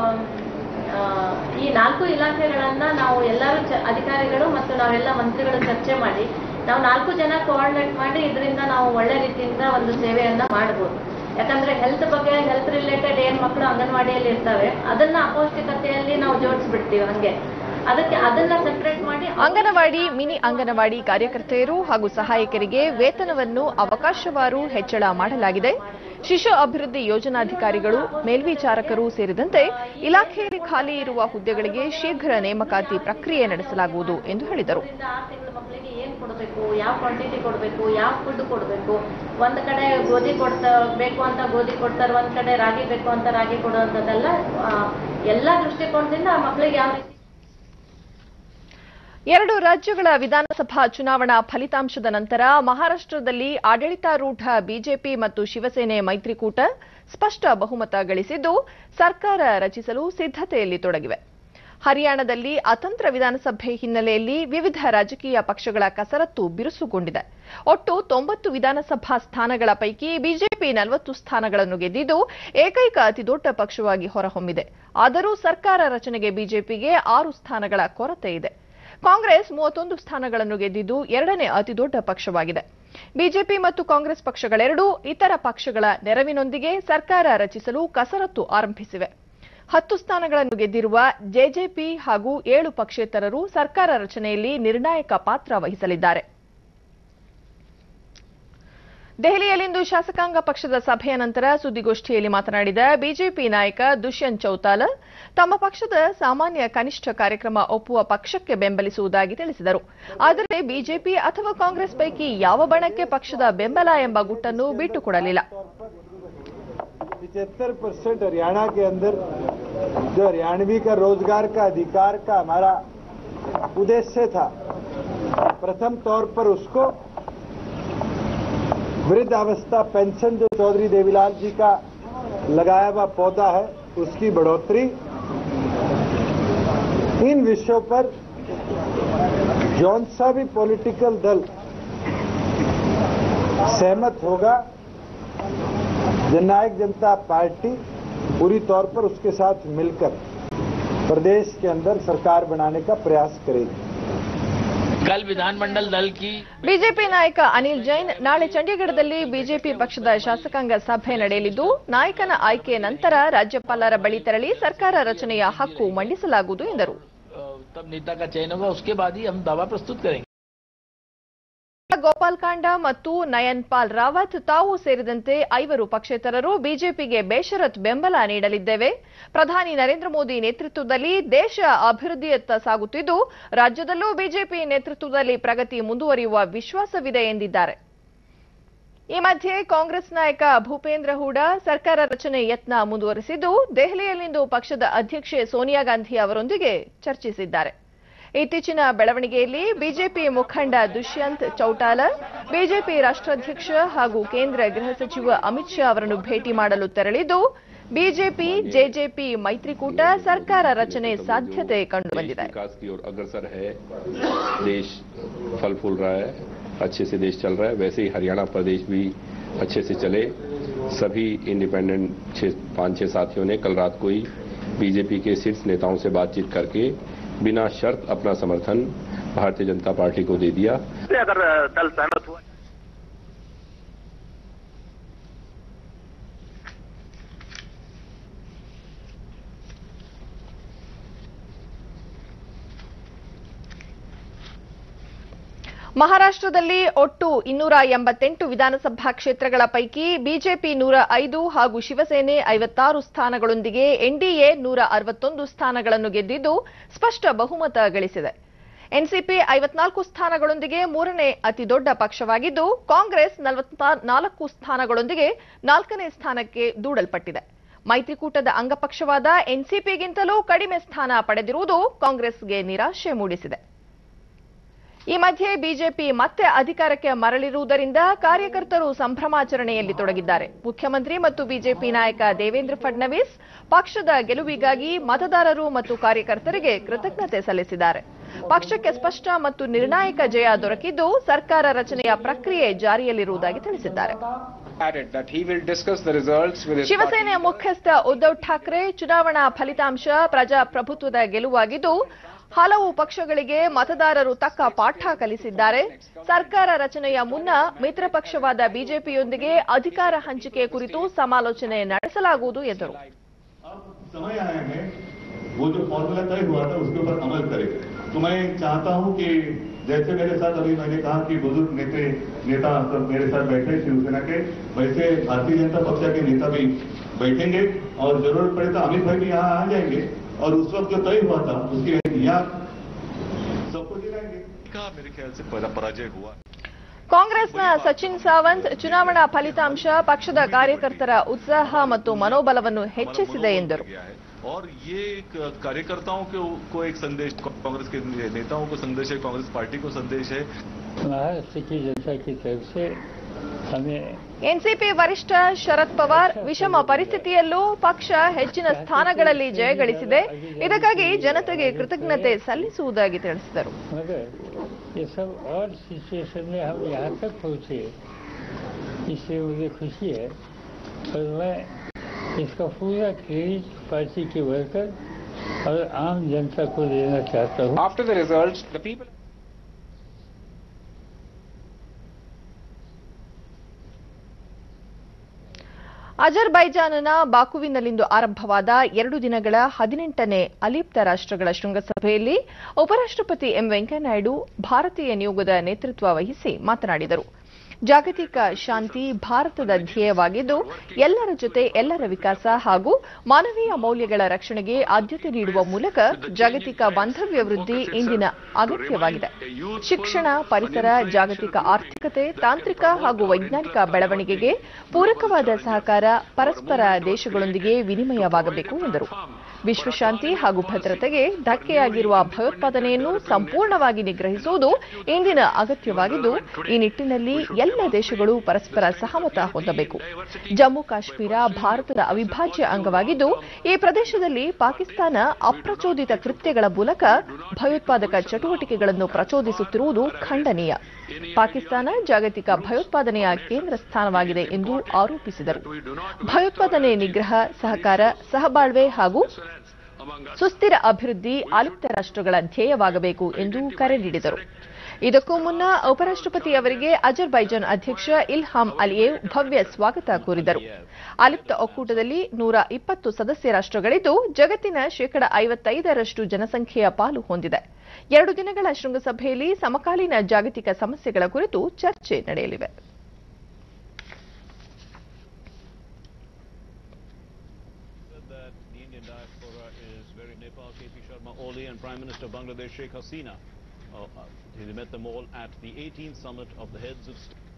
ಈ ನಾಲ್ಕು ಇಲಾಖೆಗಳನ್ನ ನಾವು ಎಲ್ಲರೂ ಅಧಿಕಾರಿಗಳು ಮತ್ತು ನಾವೆಲ್ಲ ಮಂತ್ರಿಗಳು ಚರ್ಚೆ ಮಾಡಿ ನಾವು ನಾಲ್ಕು ಜನ ಕೋಆರ್ಡಿನೇಟ್ ಮಾಡಿ ಇದರಿಂದ ನಾವು ಒಳ್ಳೆ ರೀತಿಯಿಂದ ಒಂದು ಸೇವೆಯನ್ನ ಮಾಡಬಹುದು. ಯಾಕಂದ್ರೆ ಹೆಲ್ತ್ ಬಗ್ಗೆ ಹೆಲ್ತ್ ರಿಲೇಟೆಡ್ ಏನ್ ಮಕ್ಕಳು ಅಂಗನವಾಡಿಯಲ್ಲಿ ಇರ್ತವೆ ಅದನ್ನ ಅಪೌಷ್ಟಿಕತೆಯಲ್ಲಿ ನಾವು ಜೋಡಿಸ್ಬಿಡ್ತೀವಿ. ಹಂಗೆ ಅದಕ್ಕೆ ಅದನ್ನ ಸೆಪರೇಟ್ ಮಾಡಿ ಅಂಗನವಾಡಿ ಮಿನಿ ಅಂಗನವಾಡಿ ಕಾರ್ಯಕರ್ತೆಯರು ಹಾಗೂ ಸಹಾಯಕರಿಗೆ ವೇತನವನ್ನು ಅವಕಾಶವಾರು ಹೆಚ್ಚಳ ಮಾಡಲಾಗಿದೆ. ಶಿಶು ಅಭಿವೃದ್ಧಿ ಯೋಜನಾಧಿಕಾರಿಗಳು, ಮೇಲ್ವಿಚಾರಕರು ಸೇರಿದಂತೆ ಇಲಾಖೆಯಲ್ಲಿ ಖಾಲಿ ಇರುವ ಹುದ್ದೆಗಳಿಗೆ ಶೀಘ್ರ ನೇಮಕಾತಿ ಪ್ರಕ್ರಿಯೆ ನಡೆಸಲಾಗುವುದು ಎಂದು ಹೇಳಿದರು. ಆರು ತಿಂಗಳ ಮಕ್ಕಳಿಗೆ ಏನ್ ಕೊಡಬೇಕು, ಯಾವ ಕ್ವಾಂಟಿಟಿ ಕೊಡಬೇಕು, ಯಾವ ಫುಡ್ ಕೊಡಬೇಕು, ಒಂದ್ ಕಡೆ ಗೋಧಿ ಕೊಡ್ತಾ ಬೇಕು ಅಂತ ಗೋಧಿ ಕೊಡ್ತಾರೆ, ಒಂದ್ ಕಡೆ ರಾಗಿ ಬೇಕು ಅಂತ ರಾಗಿ ಕೊಡುವಂತದ್ದೆಲ್ಲ ಎಲ್ಲಾ ದೃಷ್ಟಿಕೋನದಿಂದ ಆ ಮಕ್ಕಳಿಗೆ ಯಾವ ರೀತಿ. ಎರಡು ರಾಜ್ಯಗಳ ವಿಧಾನಸಭಾ ಚುನಾವಣಾ ಫಲಿತಾಂಶದ ನಂತರ ಮಹಾರಾಷ್ಟ್ರದಲ್ಲಿ ಆಡಳಿತಾರೂಢ ಬಿಜೆಪಿ ಮತ್ತು ಶಿವಸೇನೆ ಮೈತ್ರಿಕೂಟ ಸ್ಪಷ್ಟ ಬಹುಮತ ಗಳಿಸಿದ್ದು ಸರ್ಕಾರ ರಚಿಸಲು ಸಿದ್ಧತೆಯಲ್ಲಿ ತೊಡಗಿವೆ. ಹರಿಯಾಣದಲ್ಲಿ ಅತಂತ್ರ ವಿಧಾನಸಭೆ ಹಿನ್ನೆಲೆಯಲ್ಲಿ ವಿವಿಧ ರಾಜಕೀಯ ಪಕ್ಷಗಳ ಕಸರತ್ತು ಬಿರುಸುಗೊಂಡಿದೆ. ಒಟ್ಟು ತೊಂಬತ್ತು ವಿಧಾನಸಭಾ ಸ್ಥಾನಗಳ ಪೈಕಿ ಬಿಜೆಪಿ ನಲವತ್ತು ಸ್ಥಾನಗಳನ್ನು ಗೆದ್ದಿದ್ದು ಏಕೈಕ ಅತಿದೊಡ್ಡ ಪಕ್ಷವಾಗಿ ಹೊರಹೊಮ್ಮಿದೆ. ಆದರೂ ಸರ್ಕಾರ ರಚನೆಗೆ ಬಿಜೆಪಿಗೆ ಆರು ಸ್ಥಾನಗಳ ಕೊರತೆ ಇದೆ. ಕಾಂಗ್ರೆಸ್ ಮೂವತ್ತೊಂದು ಸ್ಥಾನಗಳನ್ನು ಗೆದ್ದಿದ್ದು ಎರಡನೇ ಅತಿದೊಡ್ಡ ಪಕ್ಷವಾಗಿದೆ. ಬಿಜೆಪಿ ಮತ್ತು ಕಾಂಗ್ರೆಸ್ ಪಕ್ಷಗಳೆರಡೂ ಇತರ ಪಕ್ಷಗಳ ನೆರವಿನೊಂದಿಗೆ ಸರ್ಕಾರ ರಚಿಸಲು ಕಸರತ್ತು ಆರಂಭಿಸಿವೆ. ಹತ್ತು ಸ್ಥಾನಗಳನ್ನು ಗೆದ್ದಿರುವ ಜೆಜೆಪಿ ಹಾಗೂ ಏಳು ಪಕ್ಷೇತರರು ಸರ್ಕಾರ ರಚನೆಯಲ್ಲಿ ನಿರ್ಣಾಯಕ ಪಾತ್ರ ವಹಿಸಲಿದ್ದಾರೆ. ದೆಹಲಿಯಲ್ಲಿಂದು ಶಾಸಕಾಂಗ ಪಕ್ಷದ ಸಭೆಯ ನಂತರ ಸುದ್ದಿಗೋಷ್ಠಿಯಲ್ಲಿ ಮಾತನಾಡಿದ ಬಿಜೆಪಿ ನಾಯಕ ದುಷ್ಯಂತ್ ಚೌತಾಲ ತಮ್ಮ ಪಕ್ಷದ ಸಾಮಾನ್ಯ ಕನಿಷ್ಠ ಕಾರ್ಯಕ್ರಮ ಒಪ್ಪುವ ಪಕ್ಷಕ್ಕೆ ಬೆಂಬಲಿಸುವುದಾಗಿ ತಿಳಿಸಿದರು. ಆದರೆ ಬಿಜೆಪಿ ಅಥವಾ ಕಾಂಗ್ರೆಸ್ ಪೈಕಿ ಯಾವ ಬಣಕ್ಕೆ ಪಕ್ಷದ ಬೆಂಬಲ ಎಂಬ ಗುಟ್ಟನ್ನು ಬಿಟ್ಟುಕೊಡಲಿಲ್ಲ. पिछहत्तर परसेंट हरियाणा के अंदर जो हरियाणवी का रोजगार का अधिकार का हमारा उद्देश्य था, प्रथम तौर पर उसको वृद्धावस्था पेंशन जो चौधरी देवीलाल जी का लगाया हुआ पौधा है उसकी बढ़ोतरी, इन विषयों पर जौन सा भी पॉलिटिकल दल सहमत होगा जननायक जनता पार्टी पूरी तौर पर उसके साथ मिलकर प्रदेश के अंदर सरकार बनाने का प्रयास करेगी. कल विधानमंडल दल की ಬಿಜೆಪಿ ನಾಯಕ ಅನಿಲ್ ಜೈನ್ ನಾಳೆ ಚಂಡೀಗಢದಲ್ಲಿ ಬಿಜೆಪಿ ಪಕ್ಷದ ಶಾಸಕಾಂಗ ಸಭೆ ನಡೆಯಲಿದ್ದು ನಾಯಕನ ಆಯ್ಕೆ ನಂತರ ರಾಜ್ಯಪಾಲರ ಬಳಿ ತೆರಳಿ ಸರ್ಕಾರ ರಚನೆಯ ಹಕ್ಕು ಮಂಡಿಸಲಾಗುವುದು ಎಂದರು. तब नेता का चयन होगा, उसके बाद ही हम दावा प्रस्तुत करेंगे. ಗೋಪಾಲ್ ಕಾಂಡ ಮತ್ತು ನಯನ್ ಪಾಲ್ ರಾವತ್ ತಾವು ಸೇರಿದಂತೆ ಐವರು ಪಕ್ಷೇತರರು ಬಿಜೆಪಿಗೆ ಬೇಷರತ್ ಬೆಂಬಲ ನೀಡಲಿದ್ದೇವೆ. ಪ್ರಧಾನಿ ನರೇಂದ್ರ ಮೋದಿ ನೇತೃತ್ವದಲ್ಲಿ ದೇಶ ಅಭಿವೃದ್ಧಿಯತ್ತ ಸಾಗುತ್ತಿದ್ದು ರಾಜ್ಯದಲ್ಲೂ ಬಿಜೆಪಿ ನೇತೃತ್ವದಲ್ಲಿ ಪ್ರಗತಿ ಮುಂದುವರಿಯುವ ವಿಶ್ವಾಸವಿದೆ ಎಂದಿದ್ದಾರೆ. ಈ ಮಧ್ಯೆ ಕಾಂಗ್ರೆಸ್ ನಾಯಕ ಭೂಪೇಂದ್ರ ಹೂಡಾ ಸರ್ಕಾರ ರಚನೆ ಯತ್ನ ಮುಂದುವರೆಸಿದ್ದು ದೆಹಲಿಯಲ್ಲಿಂದು ಪಕ್ಷದ ಅಧ್ಯಕ್ಷೆ ಸೋನಿಯಾ ಗಾಂಧಿ ಅವರೊಂದಿಗೆ ಚರ್ಚಿಸಿದ್ದಾರೆ. ಇತ್ತೀಚಿನ ಬೆಳವಣಿಗೆಯಲ್ಲಿ ಬಿಜೆಪಿ ಮುಖಂಡ ದುಷ್ಯಂತ್ ಚೌಟಾಲ ಬಿಜೆಪಿ ರಾಷ್ಟ್ರಾಧ್ಯಕ್ಷ ಹಾಗೂ ಕೇಂದ್ರ ಗೃಹ ಸಚಿವ ಅಮಿತ್ ಶಾ ಅವರನ್ನು ಭೇಟಿ ಮಾಡಲು ತೆರಳಿದ್ದು ಬಿಜೆಪಿ ಜೆಜೆಪಿ ಮೈತ್ರಿಕೂಟ ಸರ್ಕಾರ ರಚನೆ ಸಾಧ್ಯತೆ ಕಂಡುಬಂದಿದೆ. देश फल फूल रहा है, अच्छे से देश चल रहा है. वैसे ही हरियाणा प्रदेश भी अच्छे से चले. सभी इंडिपेंडेंट पांच छह साथियों ने कल रात को ही बीजेपी के शीर्ष नेताओं से बातचीत करके बिना शर्त अपना समर्थन भारतीय जनता पार्टी को दे दिया. अगर कल सहमत हुआ ಮಹಾರಾಷ್ಟ್ರದಲ್ಲಿ ಒಟ್ಟು ಇನ್ನೂರ ಎಂಬತ್ತೆಂಟು ವಿಧಾನಸಭಾ ಕ್ಷೇತ್ರಗಳ ಪೈಕಿ ಬಿಜೆಪಿ ನೂರ ಐದು ಹಾಗೂ ಶಿವಸೇನೆ ಐವತ್ತಾರು ಸ್ಥಾನಗಳೊಂದಿಗೆ ಎನ್ಡಿಎ ನೂರ ಅರವತ್ತೊಂದು ಸ್ಥಾನಗಳನ್ನು ಗೆದ್ದಿದ್ದು ಸ್ಪಷ್ಟ ಬಹುಮತ ಗಳಿಸಿದೆ. ಎನ್ಸಿಪಿ ಐವತ್ನಾಲ್ಕು ಸ್ಥಾನಗಳೊಂದಿಗೆ ಮೂರನೇ ಅತಿದೊಡ್ಡ ಪಕ್ಷವಾಗಿದ್ದು ಕಾಂಗ್ರೆಸ್ ನಲವತ್ನಾಲ್ಕು ಸ್ಥಾನಗಳೊಂದಿಗೆ ನಾಲ್ಕನೇ ಸ್ಥಾನಕ್ಕೆ ದೂಡಲ್ಪಟ್ಟಿದೆ. ಮೈತ್ರಿಕೂಟದ ಅಂಗಪಕ್ಷವಾದ ಎನ್ಸಿಪಿಗಿಂತಲೂ ಕಡಿಮೆ ಸ್ಥಾನ ಪಡೆದಿರುವುದು ಕಾಂಗ್ರೆಸ್ಗೆ ನಿರಾಶೆ ಮೂಡಿಸಿದೆ. ಈ ಮಧ್ಯೆ ಬಿಜೆಪಿ ಮತ್ತೆ ಅಧಿಕಾರಕ್ಕೆ ಮರಳಿರುವುದರಿಂದ ಕಾರ್ಯಕರ್ತರು ಸಂಭ್ರಮಾಚರಣೆಯಲ್ಲಿ ತೊಡಗಿದ್ದಾರೆ. ಮುಖ್ಯಮಂತ್ರಿ ಮತ್ತು ಬಿಜೆಪಿ ನಾಯಕ ದೇವೇಂದ್ರ ಫಡ್ನವೀಸ್ ಪಕ್ಷದ ಗೆಲುವಿಗಾಗಿ ಮತದಾರರು ಮತ್ತು ಕಾರ್ಯಕರ್ತರಿಗೆ ಕೃತಜ್ಞತೆ ಸಲ್ಲಿಸಿದ್ದಾರೆ. ಪಕ್ಷಕ್ಕೆ ಸ್ಪಷ್ಟ ಮತ್ತು ನಿರ್ಣಾಯಕ ಜಯ ದೊರಕಿದ್ದು ಸರ್ಕಾರ ರಚನೆಯ ಪ್ರಕ್ರಿಯೆ ಜಾರಿಯಲ್ಲಿರುವುದಾಗಿ ತಿಳಿಸಿದ್ದಾರೆ. ಶಿವಸೇನೆಯ ಮುಖ್ಯಸ್ಥ ಉದ್ದವ್ ಠಾಕ್ರೆ ಚುನಾವಣಾ ಫಲಿತಾಂಶ ಪ್ರಜಾಪ್ರಭುತ್ವದ ಗೆಲುವಾಗಿದ್ದು ಹಲವು ಪಕ್ಷಗಳಿಗೆ ಮತದಾರರು ತಕ್ಕ ಪಾಠ ಕಲಿಸಿದ್ದಾರೆ. ಸರ್ಕಾರ ರಚನೆಯ ಮುನ್ನ ಮಿತ್ರ ಪಕ್ಷವಾದ ಬಿಜೆಪಿಯೊಂದಿಗೆ ಅಧಿಕಾರ ಹಂಚಿಕೆ ಕುರಿತು ಸಮಾಲೋಚನೆ ನಡೆಸಲಾಗುವುದು ಎಂದರು. समय आया है वो जो फॉर्मूला तय हुआ था उसके ऊपर अमल करें. तो मैं चाहता हूं कि जैसे मेरे साथ अभी मैंने कहा कि बुजुर्ग नेता नेता सब मेरे साथ बैठे शिवसेना के, वैसे भारतीय जनता पक्ष के नेता भी बैठेंगे और जरूरत पड़े तो अमित भाई भी यहाँ आ जाएंगे और उस वक्त जो तय हुआ था उसकी यहाँ सबको दिलाएंगे. मेरे ख्याल से पराजय हुआ. ಕಾಂಗ್ರೆಸ್ನ ಸಚಿನ್ ಸಾವಂತ್ ಚುನಾವಣಾ ಫಲಿತಾಂಶ ಪಕ್ಷದ ಕಾರ್ಯಕರ್ತರ ಉತ್ಸಾಹ ಮತ್ತು ಮನೋಬಲವನ್ನು ಹೆಚ್ಚಿಸಿದೆ ಎಂದರು. और ये कार्यकर्ताओं को एक संदेश, कांग्रेस के नेताओं को संदेश है, कांग्रेस पार्टी को संदेश है. महाराष्ट्र की जनता की तरफ से हमें ಎನ್ಸಿಪಿ ವರಿಷ್ಠ ಶರದ್ ಪವಾರ್ ವಿಷಮ ಪರಿಸ್ಥಿತಿಯಲ್ಲೂ ಪಕ್ಷ ಹೆಚ್ಚಿನ ಸ್ಥಾನಗಳಲ್ಲಿ ಜಯಗಳಿಸಿದೆ, ಇದಕ್ಕಾಗಿ ಜನತೆಗೆ ಕೃತಜ್ಞತೆ ಸಲ್ಲಿಸುವುದಾಗಿ ತಿಳಿಸಿದರು. ये सब और सिचुएशन में हम यहाँ तक पहुँचे, इससे मुझे खुशी है और मैं इसका पूरा क्रेडिट पार्टी के वर्कर और आम जनता को देना चाहता हूँ. After the results, the people ಅಜರ್ಬೈಜಾನ್ನ ಬಾಕುವಿನಲ್ಲಿಂದು ಆರಂಭವಾದ ಎರಡು ದಿನಗಳ ಹದಿನೆಂಟನೇ ಅಲಿಪ್ತ ರಾಷ್ಟ್ರಗಳ ಶೃಂಗಸಭೆಯಲ್ಲಿ ಉಪರಾಷ್ಟ್ರಪತಿ ಎಂ ವೆಂಕಯ್ಯನಾಯ್ಡು ಭಾರತೀಯ ನಿಯೋಗದ ನೇತೃತ್ವ ವಹಿಸಿ ಮಾತನಾಡಿದರು. ಜಾಗತಿಕ ಶಾಂತಿ ಭಾರತದ ಧ್ಯೇಯವಾಗಿದ್ದು ಎಲ್ಲರ ಜೊತೆ ಎಲ್ಲರ ವಿಕಾಸ ಹಾಗೂ ಮಾನವೀಯ ಮೌಲ್ಯಗಳ ರಕ್ಷಣೆಗೆ ಆದ್ಯತೆ ನೀಡುವ ಮೂಲಕ ಜಾಗತಿಕ ಬಾಂಧವ್ಯ ವೃದ್ಧಿ ಇಂದಿನ ಅಗತ್ಯವಾಗಿದೆ. ಶಿಕ್ಷಣ, ಪರಿಸರ, ಜಾಗತಿಕ ಆರ್ಥಿಕತೆ, ತಾಂತ್ರಿಕ ಹಾಗೂ ವೈಜ್ಞಾನಿಕ ಬೆಳವಣಿಗೆಗೆ ಪೂರಕವಾದ ಸಹಕಾರ ಪರಸ್ಪರ ದೇಶಗಳೊಂದಿಗೆ ವಿನಿಮಯವಾಗಬೇಕು ಎಂದರು. ವಿಶ್ವಶಾಂತಿ ಹಾಗೂ ಭದ್ರತೆಗೆ ಧಕ್ಕೆಯಾಗಿರುವ ಭಯೋತ್ಪಾದನೆಯನ್ನು ಸಂಪೂರ್ಣವಾಗಿ ನಿಗ್ರಹಿಸುವುದು ಇಂದಿನ ಅಗತ್ಯವಾಗಿದ್ದು ಈ ನಿಟ್ಟಿನಲ್ಲಿ ಎಲ್ಲ ದೇಶಗಳು ಪರಸ್ಪರ ಸಹಮತ ಹೊಂದಬೇಕು. ಜಮ್ಮು ಕಾಶ್ಮೀರ ಭಾರತದ ಅವಿಭಾಜ್ಯ ಅಂಗವಾಗಿದ್ದು ಈ ಪ್ರದೇಶದಲ್ಲಿ ಪಾಕಿಸ್ತಾನ ಅಪ್ರಚೋದಿತ ಕೃತ್ಯಗಳ ಮೂಲಕ ಭಯೋತ್ಪಾದಕ ಚಟುವಟಿಕೆಗಳನ್ನು ಪ್ರಚೋದಿಸುತ್ತಿರುವುದು ಖಂಡನೀಯ. ಪಾಕಿಸ್ತಾನ ಜಾಗತಿಕ ಭಯೋತ್ಪಾದನೆಯ ಕೇಂದ್ರ ಸ್ಥಾನವಾಗಿದೆ ಎಂದು ಆರೋಪಿಸಿದರು. ಭಯೋತ್ಪಾದನೆ ನಿಗ್ರಹ, ಸಹಕಾರ, ಸಹಬಾಳ್ವೆ ಹಾಗೂ ಸುಸ್ಥಿರ ಅಭಿವೃದ್ಧಿ ಆಲಿಪ್ತ ರಾಷ್ಟ್ರಗಳ ಧ್ಯೇಯವಾಗಬೇಕು ಎಂದು ಕರೆ ನೀಡಿದರು. ಇದಕ್ಕೂ ಮುನ್ನ ಉಪರಾಷ್ಟ್ರಪತಿ ಅವರಿಗೆ ಅಜರ್ಬೈಜಾನ್ ಅಧ್ಯಕ್ಷ ಇಲ್ಹಾಮ್ ಅಲಿಯೇವ್ ಭವ್ಯ ಸ್ವಾಗತ ಕೋರಿದರು. ಆಲಿಪ್ತ ಒಕ್ಕೂಟದಲ್ಲಿ ನೂರ ಇಪ್ಪತ್ತು ಸದಸ್ಯ ರಾಷ್ಟ್ರಗಳಿದ್ದು ಜಗತ್ತಿನ ಶೇಕಡ ಐವತ್ತೈದರಷ್ಟು ಜನಸಂಖ್ಯೆಯ ಪಾಲು ಹೊಂದಿದೆ. ಎರಡು ದಿನಗಳ ಶೃಂಗಸಭೆಯಲ್ಲಿ ಸಮಕಾಲೀನ ಜಾಗತಿಕ ಸಮಸ್ಯೆಗಳ ಕುರಿತು ಚರ್ಚೆ ನಡೆಯಲಿವೆ. And Prime Minister of Bangladesh Sheikh Hasina. Uh, they met them all at the eighteenth summit of the heads of state.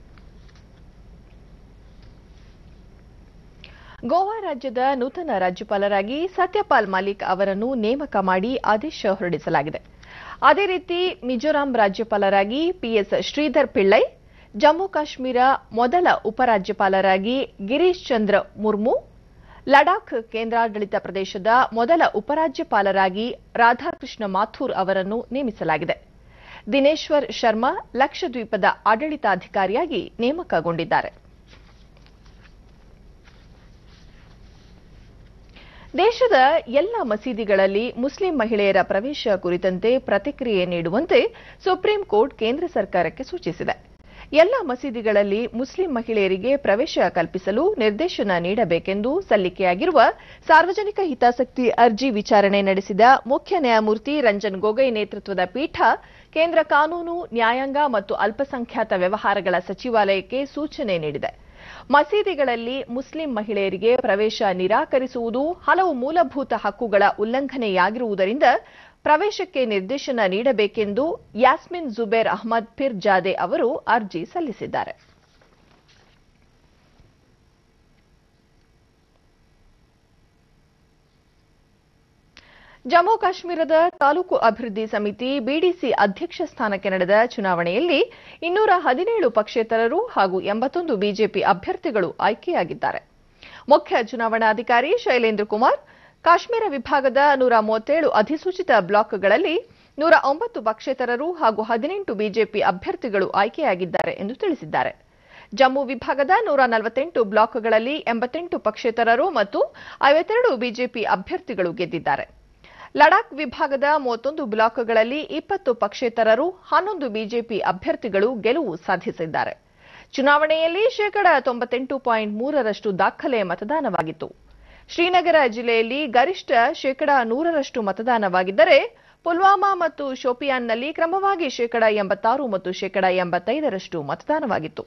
Goa ರಾಜ್ಯದ ನೂತನ ರಾಜ್ಯಪಾಲರಾಗಿ ಸತ್ಯಪಾಲ್ ಮಲಿಕ್ ಅವರನ್ನು ನೇಮಕ ಮಾಡಿ ಆದೇಶ ಹೊರಡಿಸಲಾಗಿದೆ. ಅದೇ ರೀತಿ ಮಿಜೋರಾಂ ರಾಜ್ಯಪಾಲರಾಗಿ ಪಿಎಸ್ ಶ್ರೀಧರ್ ಪಿಳ್ಳೈ, ಜಮ್ಮು ಕಾಶ್ಮೀರ ಮೊದಲ ಉಪರಾಜ್ಯಪಾಲರಾಗಿ ಗಿರೀಶ್ ಚಂದ್ರ ಮುರ್ಮು, ಲಡಾಖ್ ಕೇಂದ್ರಾಡಳಿತ ಪ್ರದೇಶದ ಮೊದಲ ಉಪರಾಜ್ಯಪಾಲರಾಗಿ ರಾಧಾಕೃಷ್ಣ ಮಾಥೂರ್ ಅವರನ್ನು ನೇಮಿಸಲಾಗಿದೆ. ದಿನೇಶ್ವರ್ ಶರ್ಮಾ ಲಕ್ಷದ್ವೀಪದ ಆಡಳಿತಾಧಿಕಾರಿಯಾಗಿ ನೇಮಕಗೊಂಡಿದ್ದಾರೆ. ದೇಶದ ಎಲ್ಲ ಮಸೀದಿಗಳಲ್ಲಿ ಮುಸ್ಲಿಂ ಮಹಿಳೆಯರ ಪ್ರವೇಶ ಕುರಿತಂತೆ ಪ್ರತಿಕ್ರಿಯೆ ನೀಡುವಂತೆ ಸುಪ್ರೀಂ ಕೋರ್ಟ್ ಕೇಂದ್ರ ಸರ್ಕಾರಕ್ಕೆ ಸೂಚಿಸಿದೆ. ಎಲ್ಲ ಮಸೀದಿಗಳಲ್ಲಿ ಮುಸ್ಲಿಂ ಮಹಿಳೆಯರಿಗೆ ಪ್ರವೇಶ ಕಲ್ಪಿಸಲು ನಿರ್ದೇಶನ ನೀಡಬೇಕೆಂದು ಸಲ್ಲಿಕೆಯಾಗಿರುವ ಸಾರ್ವಜನಿಕ ಹಿತಾಸಕ್ತಿ ಅರ್ಜಿ ವಿಚಾರಣೆ ನಡೆಸಿದ ಮುಖ್ಯ ನ್ಯಾಯಮೂರ್ತಿ ರಂಜನ್ ಗೊಗೊಯ್ ನೇತೃತ್ವದ ಪೀಠ ಕೇಂದ್ರ ಕಾನೂನು, ನ್ಯಾಯಾಂಗ ಮತ್ತು ಅಲ್ಪಸಂಖ್ಯಾತ ವ್ಯವಹಾರಗಳ ಸಚಿವಾಲಯಕ್ಕೆ ಸೂಚನೆ ನೀಡಿದೆ. ಮಸೀದಿಗಳಲ್ಲಿ ಮುಸ್ಲಿಂ ಮಹಿಳೆಯರಿಗೆ ಪ್ರವೇಶ ನಿರಾಕರಿಸುವುದು ಹಲವು ಮೂಲಭೂತ ಹಕ್ಕುಗಳ ಉಲ್ಲಂಘನೆಯಾಗಿರುವುದರಿಂದ ಪ್ರವೇಶಕ್ಕೆ ನಿರ್ದೇಶನ ನೀಡಬೇಕೆಂದು ಯಾಸ್ಮಿನ್ ಜುಬೇರ್ ಅಹ್ಮದ್ ಪಿರ್ ಜಾದೆ ಅವರು ಅರ್ಜಿ ಸಲ್ಲಿಸಿದ್ದಾರೆ. ಜಮ್ಮು ಕಾಶ್ಮೀರದ ತಾಲೂಕು ಅಭಿವೃದ್ಧಿ ಸಮಿತಿ ಬಿಡಿಸಿ ಅಧ್ಯಕ್ಷ ಸ್ಥಾನಕ್ಕೆ ನಡೆದ ಚುನಾವಣೆಯಲ್ಲಿ ಇನ್ನೂರ ಹದಿನೇಳು ಪಕ್ಷೇತರರು ಹಾಗೂ ಎಂಬತ್ತೊಂದು ಬಿಜೆಪಿ ಅಭ್ಯರ್ಥಿಗಳು ಆಯ್ಕೆಯಾಗಿದ್ದಾರೆ. ಮುಖ್ಯ ಚುನಾವಣಾಧಿಕಾರಿ ಶೈಲೇಂದ್ರ ಕುಮಾರ್ ಕಾಶ್ಮೀರ ವಿಭಾಗದ ನೂರ ಮೂವತ್ತೇಳು ಅಧಿಸೂಚಿತ ಬ್ಲಾಕ್ಗಳಲ್ಲಿ ನೂರ ಒಂಬತ್ತು ಪಕ್ಷೇತರರು ಹಾಗೂ ಹದಿನೆಂಟು ಬಿಜೆಪಿ ಅಭ್ಯರ್ಥಿಗಳು ಆಯ್ಕೆಯಾಗಿದ್ದಾರೆ ಎಂದು ತಿಳಿಸಿದ್ದಾರೆ. ಜಮ್ಮು ವಿಭಾಗದ ನೂರ ನಲವತ್ತೆಂಟು ಬ್ಲಾಕ್ಗಳಲ್ಲಿ ಎಂಬತ್ತೆಂಟು ಪಕ್ಷೇತರರು ಮತ್ತು ಐವತ್ತೆರಡು ಬಿಜೆಪಿ ಅಭ್ಯರ್ಥಿಗಳು ಗೆದ್ದಿದ್ದಾರೆ. ಲಡಾಖ್ ವಿಭಾಗದ ಮೂವತ್ತೊಂದು ಬ್ಲಾಕ್ಗಳಲ್ಲಿ ಇಪ್ಪತ್ತು ಪಕ್ಷೇತರರು, ಹನ್ನೊಂದು ಬಿಜೆಪಿ ಅಭ್ಯರ್ಥಿಗಳು ಗೆಲುವು ಸಾಧಿಸಿದ್ದಾರೆ. ಚುನಾವಣೆಯಲ್ಲಿ ಶೇಕಡಾ ತೊಂಬತ್ತೆಂಟು ಪಾಯಿಂಟ್ ಮೂರರಷ್ಟು ದಾಖಲೆ ಮತದಾನವಾಗಿತ್ತು. ಶ್ರೀನಗರ ಜಿಲ್ಲೆಯಲ್ಲಿ ಗರಿಷ್ಠ ಶೇಕಡಾ ನೂರರಷ್ಟು ಮತದಾನವಾಗಿದ್ದರೆ ಪುಲ್ವಾಮಾ ಮತ್ತು ಶೋಪಿಯಾನ್ನಲ್ಲಿ ಕ್ರಮವಾಗಿ ಶೇಕಡಾ ಎಂಬತ್ತಾರು ಮತ್ತು ಶೇಕಡಾ ಎಂಬತ್ತೈದರಷ್ಟು ಮತದಾನವಾಗಿತ್ತು.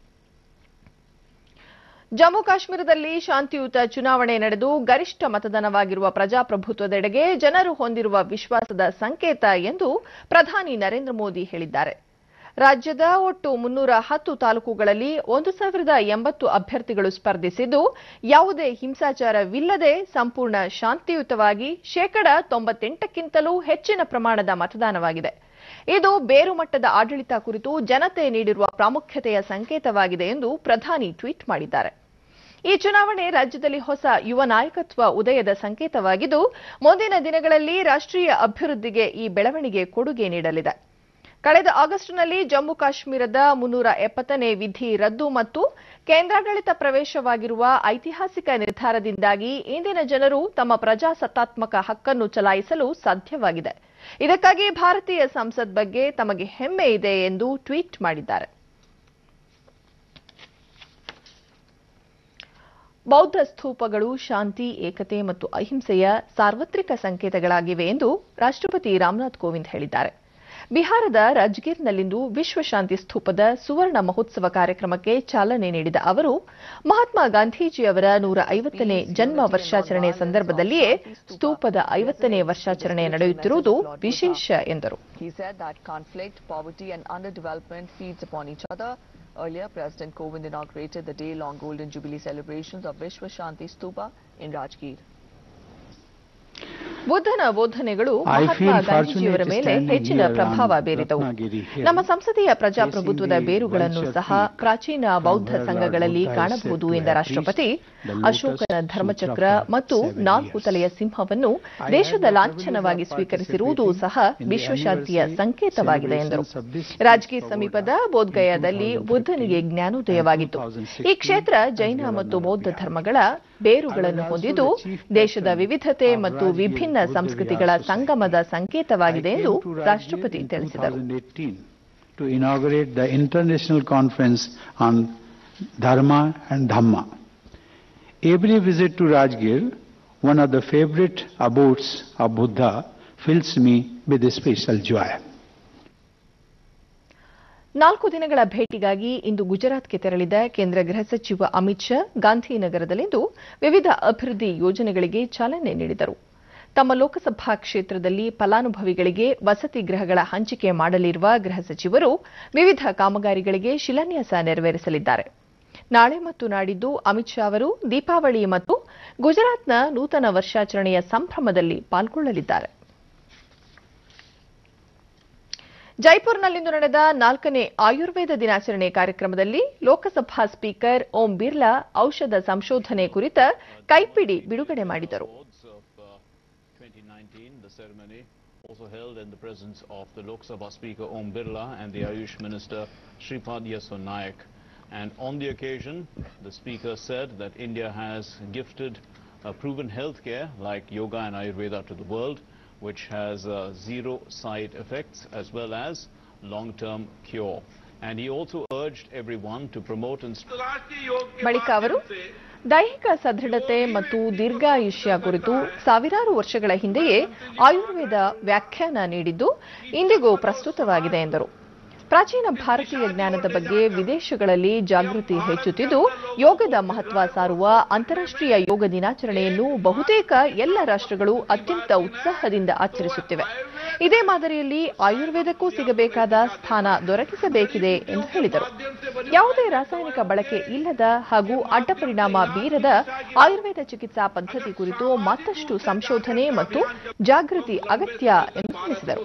ಜಮ್ಮು ಕಾಶ್ಮೀರದಲ್ಲಿ ಶಾಂತಿಯುತ ಚುನಾವಣೆ ನಡೆದು ಗರಿಷ್ಠ ಮತದಾನವಾಗಿರುವ ಪ್ರಜಾಪ್ರಭುತ್ವದೆಡೆಗೆ ಜನರು ಹೊಂದಿರುವ ವಿಶ್ವಾಸದ ಸಂಕೇತ ಎಂದು ಪ್ರಧಾನಿ ನರೇಂದ್ರ ಮೋದಿ ಹೇಳಿದ್ದಾರೆ. ರಾಜ್ಯದ ಒಟ್ಟು ಮುನ್ನೂರ ಹತ್ತು ತಾಲೂಕುಗಳಲ್ಲಿ ಒಂದು ಸಾವಿರದ ಎಂಬತ್ತು ಅಭ್ಯರ್ಥಿಗಳು ಸ್ಪರ್ಧಿಸಿದ್ದು ಯಾವುದೇ ಹಿಂಸಾಚಾರವಿಲ್ಲದೆ ಸಂಪೂರ್ಣ ಶಾಂತಿಯುತವಾಗಿ ಶೇಕಡಾ ತೊಂಬತ್ತೆಂಟಕ್ಕಿಂತಲೂ ಹೆಚ್ಚಿನ ಪ್ರಮಾಣದ ಮತದಾನವಾಗಿದೆ. ಇದು ಬೇರುಮಟ್ಟದ ಆಡಳಿತ ಕುರಿತು ಜನತೆ ನೀಡಿರುವ ಪ್ರಾಮುಖ್ಯತೆಯ ಸಂಕೇತವಾಗಿದೆ ಎಂದು ಪ್ರಧಾನಿ ಟ್ವೀಟ್ ಮಾಡಿದ್ದಾರೆ. ಈ ಚುನಾವಣೆ ರಾಜ್ಯದಲ್ಲಿ ಹೊಸ ಯುವ ನಾಯಕತ್ವ ಉದಯದ ಸಂಕೇತವಾಗಿದ್ದು ಮುಂದಿನ ದಿನಗಳಲ್ಲಿ ರಾಷ್ಟ್ರೀಯ ಅಭಿವೃದ್ಧಿಗೆ ಈ ಬೆಳವಣಿಗೆ ಕೊಡುಗೆ ನೀಡಲಿದೆ. ಕಳೆದ ಆಗಸ್ಟ್ನಲ್ಲಿ ಜಮ್ಮು ಕಾಶ್ಮೀರದ ಮುನ್ನೂರ ಎಪ್ಪತ್ತನೇ ವಿಧಿ ರದ್ದು ಮತ್ತು ಕೇಂದ್ರಾಡಳಿತ ಪ್ರವೇಶವಾಗಿರುವ ಐತಿಹಾಸಿಕ ನಿರ್ಧಾರದಿಂದಾಗಿ ಇಂದಿನ ಜನರು ತಮ್ಮ ಪ್ರಜಾಸತ್ತಾತ್ಮಕ ಹಕ್ಕನ್ನು ಚಲಾಯಿಸಲು ಸಾಧ್ಯವಾಗಿದೆ. ಇದಕ್ಕಾಗಿ ಭಾರತೀಯ ಸಂಸತ್ ಬಗ್ಗೆ ತಮಗೆ ಹೆಮ್ಮೆ ಇದೆ ಎಂದು ಟ್ವೀಟ್ ಮಾಡಿದ್ದಾರೆ. ಬೌದ್ಧ ಸ್ತೂಪಗಳು ಶಾಂತಿ, ಏಕತೆ ಮತ್ತು ಅಹಿಂಸೆಯ ಸಾರ್ವತ್ರಿಕ ಸಂಕೇತಗಳಾಗಿವೆ ಎಂದು ರಾಷ್ಟ್ರಪತಿ ರಾಮನಾಥ್ ಕೋವಿಂದ್ ಹೇಳಿದ್ದಾರೆ. ಬಿಹಾರದ ರಾಜ್ಗೀರ್ನಲ್ಲಿಂದು ವಿಶ್ವಶಾಂತಿ ಸ್ತೂಪದ ಸುವರ್ಣ ಮಹೋತ್ಸವ ಕಾರ್ಯಕ್ರಮಕ್ಕೆ ಚಾಲನೆ ನೀಡಿದ ಅವರು ಮಹಾತ್ಮ ಗಾಂಧೀಜಿಯವರ ನೂರ ಐವತ್ತನೇ ಜನ್ಮ ವರ್ಷಾಚರಣೆ ಸಂದರ್ಭದಲ್ಲಿಯೇ ಸ್ತೂಪದ ಐವತ್ತನೇ ವರ್ಷಾಚರಣೆ ನಡೆಯುತ್ತಿರುವುದು ವಿಶೇಷ ಎಂದರು. Earlier, President Kovind inaugurated the day-long Golden Jubilee celebrations of Vishwa Shanti Stupa in Rajgir. ಬುದ್ಧನ ಬೋಧನೆಗಳು ಮಹಾತ್ಮ ಗಾಂಧೀಜಿಯವರ ಮೇಲೆ ಹೆಚ್ಚಿನ ಪ್ರಭಾವ ಬೀರಿದವು. ನಮ್ಮ ಸಂಸದೀಯ ಪ್ರಜಾಪ್ರಭುತ್ವದ ಬೇರುಗಳನ್ನು ಸಹ ಪ್ರಾಚೀನ ಬೌದ್ಧ ಸಂಘಗಳಲ್ಲಿ ಕಾಣಬಹುದು ಎಂದ ರಾಷ್ಟ್ರಪತಿ ಅಶೋಕನ ಧರ್ಮಚಕ್ರ ಮತ್ತು ನಾಲ್ಕು ತಲೆಯ ಸಿಂಹವನ್ನು ದೇಶದ ಲಾಂಛನವಾಗಿ ಸ್ವೀಕರಿಸಿರುವುದು ಸಹ ವಿಶ್ವಶಾಂತಿಯ ಸಂಕೇತವಾಗಿದೆ ಎಂದರು. ರಾಜ್ಗೀರ್ ಸಮೀಪದ ಬೋಧ್ಗಯಾದಲ್ಲಿ ಬುದ್ಧನಿಗೆ ಜ್ಞಾನೋದಯವಾಗಿತ್ತು. ಈ ಕ್ಷೇತ್ರ ಜೈನ ಮತ್ತು ಬೌದ್ಧ ಧರ್ಮಗಳ ಬೇರುಗಳನ್ನು ಹೊಂದಿದ್ದು ದೇಶದ ವಿವಿಧತೆ ಮತ್ತು ವಿಭಿನ್ನ ಸಂಸ್ಕೃತಿಗಳ ಸಂಗಮದ ಸಂಕೇತವಾಗಿದೆ ಎಂದು ರಾಷ್ಟ್ರಪತಿ ತಿಳಿಸಿದರು. To inaugurate the International Conference on Dharma and Dhamma. Every visit to Rajgir, one of the favorite abodes of Buddha, fills me with a special joy. ನಾಲ್ಕು ದಿನಗಳ ಭೇಟಿಗಾಗಿ ಇಂದು ಗುಜರಾತ್ಗೆ ತೆರಳಿದ ಕೇಂದ್ರ ಗೃಹ ಸಚಿವ ಅಮಿತ್ ಶಾ ಗಾಂಧಿನಗರದಲ್ಲಿಂದು ವಿವಿಧ ಅಭಿವೃದ್ಧಿ ಯೋಜನೆಗಳಿಗೆ ಚಾಲನೆ ನೀಡಿದರು. ತಮ್ಮ ಲೋಕಸಭಾ ಕ್ಷೇತ್ರದಲ್ಲಿ ಫಲಾನುಭವಿಗಳಿಗೆ ವಸತಿ ಗೃಹಗಳ ಹಂಚಿಕೆ ಮಾಡಲಿರುವ ಗೃಹ ಸಚಿವರು ವಿವಿಧ ಕಾಮಗಾರಿಗಳಿಗೆ ಶಿಲಾನ್ಯಾಸ ನೆರವೇರಿಸಲಿದ್ದಾರೆ. ನಾಳೆ ಮತ್ತು ನಾಡಿದ್ದು ಅಮಿತ್ ಶಾ ಅವರು ದೀಪಾವಳಿ ಮತ್ತು ಗುಜರಾತ್ನ ನೂತನ ವರ್ಷಾಚರಣೆಯ ಸಂಭ್ರಮದಲ್ಲಿ ಪಾಲ್ಗೊಳ್ಳಲಿದ್ದಾರೆ. ಜೈಪುರ್ನಲ್ಲಿಂದು ನಡೆದ ನಾಲ್ಕನೇ ಆಯುರ್ವೇದ ದಿನಾಚರಣೆ ಕಾರ್ಯಕ್ರಮದಲ್ಲಿ ಲೋಕಸಭಾ ಸ್ಪೀಕರ್ ಓಂ ಬಿರ್ಲಾ ಔಷಧ ಸಂಶೋಧನೆ ಕುರಿತ ಕೈಪಿಡಿ ಬಿಡುಗಡೆ ಮಾಡಿದರು. Also held in the presence of the Lok Sabha Speaker Om Birla and the Ayush Minister Shripad Yesso Naik. And on the occasion, the Speaker said that India has gifted uh, proven healthcare like yoga and Ayurveda to the world, which has uh, zero side effects as well as long-term cure. And he also urged everyone to promote and ಬಳಿಕ ಅವರು ದೈಹಿಕ ಸದೃಢತೆ ಮತ್ತು ದೀರ್ಘಾಯುಷ್ಯ ಕುರಿತು ಸಾವಿರಾರು ವರ್ಷಗಳ ಹಿಂದೆಯೇ ಆಯುರ್ವೇದ ವ್ಯಾಖ್ಯಾನ ನೀಡಿದ್ದು ಇಂದಿಗೂ ಪ್ರಸ್ತುತವಾಗಿದೆ ಎಂದರು. ಪ್ರಾಚೀನ ಭಾರತೀಯ ಜ್ಞಾನದ ಬಗ್ಗೆ ವಿದೇಶಗಳಲ್ಲಿ ಜಾಗೃತಿ ಹೆಚ್ಚುತ್ತಿದ್ದು ಯೋಗದ ಮಹತ್ವ ಸಾರುವ ಅಂತಾರಾಷ್ಟ್ರೀಯ ಯೋಗ ದಿನಾಚರಣೆಯನ್ನು ಬಹುತೇಕ ಎಲ್ಲ ರಾಷ್ಟ್ರಗಳು ಅತ್ಯಂತ ಉತ್ಸಾಹದಿಂದ ಆಚರಿಸುತ್ತಿವೆ. ಇದೇ ಮಾದರಿಯಲ್ಲಿ ಆಯುರ್ವೇದಕ್ಕೂ ಸಿಗಬೇಕಾದ ಸ್ಥಾನ ದೊರಕಿಸಬೇಕಿದೆ ಎಂದು ಹೇಳಿದರು. ಯಾವುದೇ ರಾಸಾಯನಿಕ ಬಳಕೆ ಇಲ್ಲದ ಹಾಗೂ ಅಡ್ಡ ಪರಿಣಾಮ ಬೀರದ ಆಯುರ್ವೇದ ಚಿಕಿತ್ಸಾ ಪದ್ಧತಿ ಕುರಿತು ಮತ್ತಷ್ಟು ಸಂಶೋಧನೆ ಮತ್ತು ಜಾಗೃತಿ ಅಗತ್ಯ ಎಂದು ತಿಳಿಸಿದರು.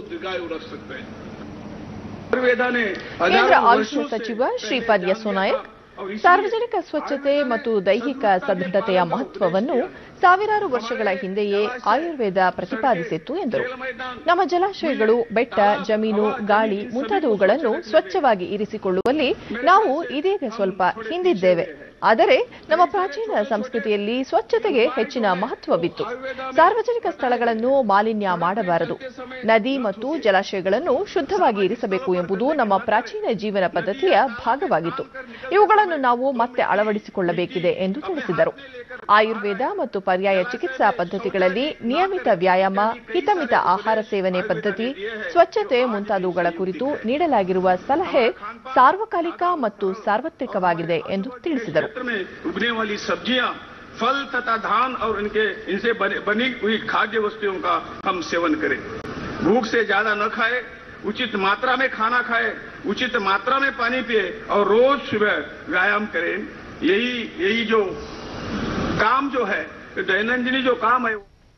ಕೇಂದ್ರ ಆಯುಷ್ ಸಚಿವ ಶ್ರೀಪಾದ್ ಯೆಸ್ಸೋ ನಾಯಕ್ ಸಾರ್ವಜನಿಕ ಸ್ವಚ್ಛತೆ ಮತ್ತು ದೈಹಿಕ ಸದೃಢತೆಯ ಮಹತ್ವವನ್ನು ಸಾವಿರಾರು ವರ್ಷಗಳ ಹಿಂದೆಯೇ ಆಯುರ್ವೇದ ಪ್ರತಿಪಾದಿಸಿತ್ತು ಎಂದರು. ನಮ್ಮ ಜಲಾಶಯಗಳು, ಬೆಟ್ಟ, ಜಮೀನು, ಗಾಳಿ ಮುಂತಾದವುಗಳನ್ನು ಸ್ವಚ್ಛವಾಗಿ ಇರಿಸಿಕೊಳ್ಳುವಲ್ಲಿ ನಾವು ಇದೀಗ ಸ್ವಲ್ಪ ಹಿಂದಿದ್ದೇವೆ. ಆದರೆ ನಮ್ಮ ಪ್ರಾಚೀನ ಸಂಸ್ಕೃತಿಯಲ್ಲಿ ಸ್ವಚ್ಛತೆಗೆ ಹೆಚ್ಚಿನ ಮಹತ್ವವಿತ್ತು. ಸಾರ್ವಜನಿಕ ಸ್ಥಳಗಳನ್ನು ಮಾಲಿನ್ಯ ಮಾಡಬಾರದು. ನದಿ ಮತ್ತು ಜಲಾಶಯಗಳನ್ನು ಶುದ್ಧವಾಗಿ ಇರಿಸಬೇಕು ಎಂಬುದು ನಮ್ಮ ಪ್ರಾಚೀನ ಜೀವನ ಪದ್ಧತಿಯ ಭಾಗವಾಗಿತ್ತು. ಇವುಗಳನ್ನು ನಾವು ಮತ್ತೆ ಅಳವಡಿಸಿಕೊಳ್ಳಬೇಕಿದೆ ಎಂದು ತಿಳಿಸಿದರು. ಆಯುರ್ವೇದ ಮತ್ತು ಪರ್ಯಾಯ ಚಿಕಿತ್ಸಾ ಪದ್ಧತಿಗಳಲ್ಲಿ ನಿಯಮಿತ ವ್ಯಾಯಾಮ, ಹಿತಮಿತ ಆಹಾರ ಸೇವನೆ ಪದ್ಧತಿ, ಸ್ವಚ್ಛತೆ ಮುಂತಾದವುಗಳ ಕುರಿತು ನೀಡಲಾಗಿರುವ ಸಲಹೆ ಸಾರ್ವಕಾಲಿಕ ಮತ್ತು ಸಾರ್ವತ್ರಿಕವಾಗಿದೆ ಎಂದು ತಿಳಿಸಿದರು. उगने वाली सब्जियां, फल तथा धान और इनके इनसे बनी हुई खाद्य वस्तुओं का हम सेवन करें. भूख से ज्यादा न खाए, उचित मात्रा में खाना खाए, उचित मात्रा में पानी पिए और रोज सुबह व्यायाम करें. यही यही जो काम जो है, दैनंदिनी जो काम है.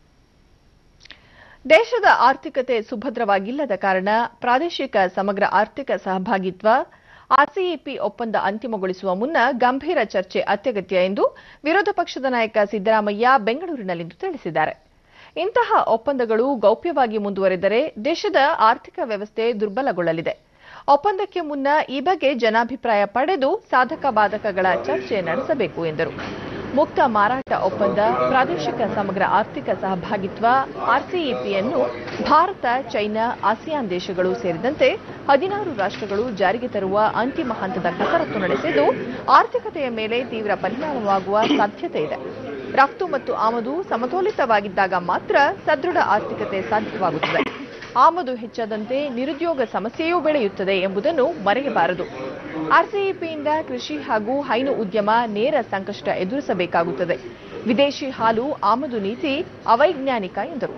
ದೇಶದ ಆರ್ಥಿಕತೆ ಸುಭದ್ರವಾಗಿಲ್ಲದ ಕಾರಣ ಪ್ರಾದೇಶಿಕ ಸಮಗ್ರ ಆರ್ಥಿಕ ಸಹಭಾಗಿತ್ವ ಆರ್ಸಿಇಪಿ ಒಪ್ಪಂದ ಅಂತಿಮಗೊಳಿಸುವ ಮುನ್ನ ಗಂಭೀರ ಚರ್ಚೆ ಅತ್ಯಗತ್ಯ ಎಂದು ವಿರೋಧ ಪಕ್ಷದ ನಾಯಕ ಸಿದ್ದರಾಮಯ್ಯ ಬೆಂಗಳೂರಿನಲ್ಲಿಂದು ತಿಳಿಸಿದ್ದಾರೆ. ಇಂತಹ ಒಪ್ಪಂದಗಳು ಗೌಪ್ಯವಾಗಿ ಮುಂದುವರೆದರೆ ದೇಶದ ಆರ್ಥಿಕ ವ್ಯವಸ್ಥೆ ದುರ್ಬಲಗೊಳ್ಳಲಿದೆ. ಒಪ್ಪಂದಕ್ಕೆ ಮುನ್ನ ಈ ಬಗ್ಗೆ ಜನಾಭಿಪ್ರಾಯ ಪಡೆದು ಸಾಧಕ ಬಾಧಕಗಳ ಚರ್ಚೆ ನಡೆಸಬೇಕು ಎಂದರು. ಮುಕ್ತ ಮಾರಾಟ ಒಪ್ಪಂದ, ಪ್ರಾದೇಶಿಕ ಸಮಗ್ರ ಆರ್ಥಿಕ ಸಹಭಾಗಿತ್ವ ಆರ್ಸಿಇಪಿಯನ್ನು ಭಾರತ, ಚೈನಾ, ಆಸಿಯಾನ್ ದೇಶಗಳು ಸೇರಿದಂತೆ ಹದಿನಾರು ರಾಷ್ಟ್ರಗಳು ಜಾರಿಗೆ ತರುವ ಅಂತಿಮ ಹಂತದ ಕಸರತ್ತು ನಡೆಸಿದ್ದು ಆರ್ಥಿಕತೆಯ ಮೇಲೆ ತೀವ್ರ ಪರಿಣಾಮವಾಗುವ ಸಾಧ್ಯತೆ ಇದೆ. ರಫ್ತು ಮತ್ತು ಆಮದು ಸಮತೋಲಿತವಾಗಿದ್ದಾಗ ಮಾತ್ರ ಸದೃಢ ಆರ್ಥಿಕತೆ ಸಾಧ್ಯವಾಗುತ್ತದೆ. ಆಮದು ಹೆಚ್ಚಾದಂತೆ ನಿರುದ್ಯೋಗ ಸಮಸ್ಯೆಯೂ ಬೆಳೆಯುತ್ತದೆ ಎಂಬುದನ್ನು ಮರೆಯಬಾರದು. ಆರ್ಸಿಇಪಿಯಿಂದ ಕೃಷಿ ಹಾಗೂ ಹೈನು ಉದ್ಯಮ ನೇರ ಸಂಕಷ್ಟ ಎದುರಿಸಬೇಕಾಗುತ್ತದೆ. ವಿದೇಶಿ ಹಾಲು ಆಮದು ನೀತಿ ಅವೈಜ್ಞಾನಿಕ ಎಂದರು.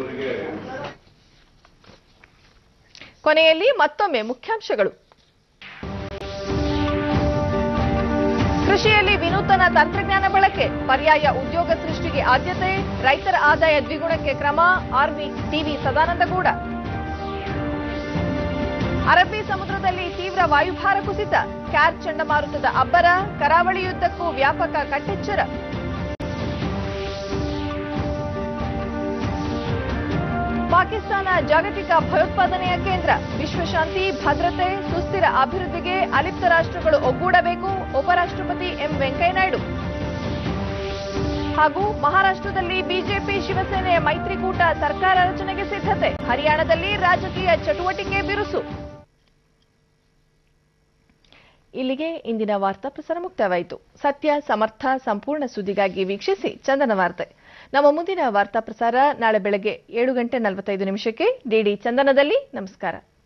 ಕೊನೆಯಲ್ಲಿ ಮತ್ತೊಮ್ಮೆ ಮುಖ್ಯಾಂಶಗಳು. ಕೃಷಿಯಲ್ಲಿ ವಿನೂತನ ತಂತ್ರಜ್ಞಾನ ಬಳಕೆ, ಪರ್ಯಾಯ ಉದ್ಯೋಗ ಸೃಷ್ಟಿಗೆ ಆದ್ಯತೆ, ರೈತರ ಆದಾಯ ದ್ವಿಗುಣಕ್ಕೆ ಕ್ರಮ, ಆರ್ಮಿ ಟಿವಿ ಸದಾನಂದಗೌಡ. ಅರಬ್ಬಿ ಸಮುದ್ರದಲ್ಲಿ ತೀವ್ರ ವಾಯುಭಾರ ಕುಸಿತ, ಕ್ಯಾರ್ ಚಂಡಮಾರುತದ ಅಬ್ಬರ, ಕರಾವಳಿಯುದ್ದಕ್ಕೂ ವ್ಯಾಪಕ ಕಟ್ಟೆಚ್ಚರ. ಪಾಕಿಸ್ತಾನ ಜಾಗತಿಕ ಭಯೋತ್ಪಾದನೆಯ ಕೇಂದ್ರ, ವಿಶ್ವಶಾಂತಿ, ಭದ್ರತೆ, ಸುಸ್ಥಿರ ಅಭಿವೃದ್ಧಿಗೆ ಅಲಿಪ್ತ ರಾಷ್ಟ್ರಗಳು ಒಗ್ಗೂಡಬೇಕು, ಉಪರಾಷ್ಟ್ರಪತಿ ಎಂ ವೆಂಕಯ್ಯನಾಯ್ಡು. ಹಾಗೂ ಮಹಾರಾಷ್ಟ್ರದಲ್ಲಿ ಬಿಜೆಪಿ ಶಿವಸೇನೆಯ ಮೈತ್ರಿಕೂಟ ಸರ್ಕಾರ ರಚನೆಗೆ ಸಿದ್ಧತೆ, ಹರಿಯಾಣದಲ್ಲಿ ರಾಜಕೀಯ ಚಟುವಟಿಕೆ ಬಿರುಸು. ಇಲ್ಲಿಗೆ ಇಂದಿನ ವಾರ್ತಾ ಪ್ರಸಾರ ಮುಕ್ತಾಯವಾಯಿತು. ಸತ್ಯ, ಸಮರ್ಥ, ಸಂಪೂರ್ಣ ಸುದ್ದಿಗಾಗಿ ವೀಕ್ಷಿಸಿ ಚಂದನ ವಾರ್ತೆ. ನಮ್ಮ ಮುಂದಿನ ವಾರ್ತಾ ಪ್ರಸಾರ ನಾಳೆ ಬೆಳಗ್ಗೆ ಏಳು ಗಂಟೆ ನಲವತ್ತೈದು ನಿಮಿಷಕ್ಕೆ ಡಿಡಿ ಚಂದನದಲ್ಲಿ. ನಮಸ್ಕಾರ.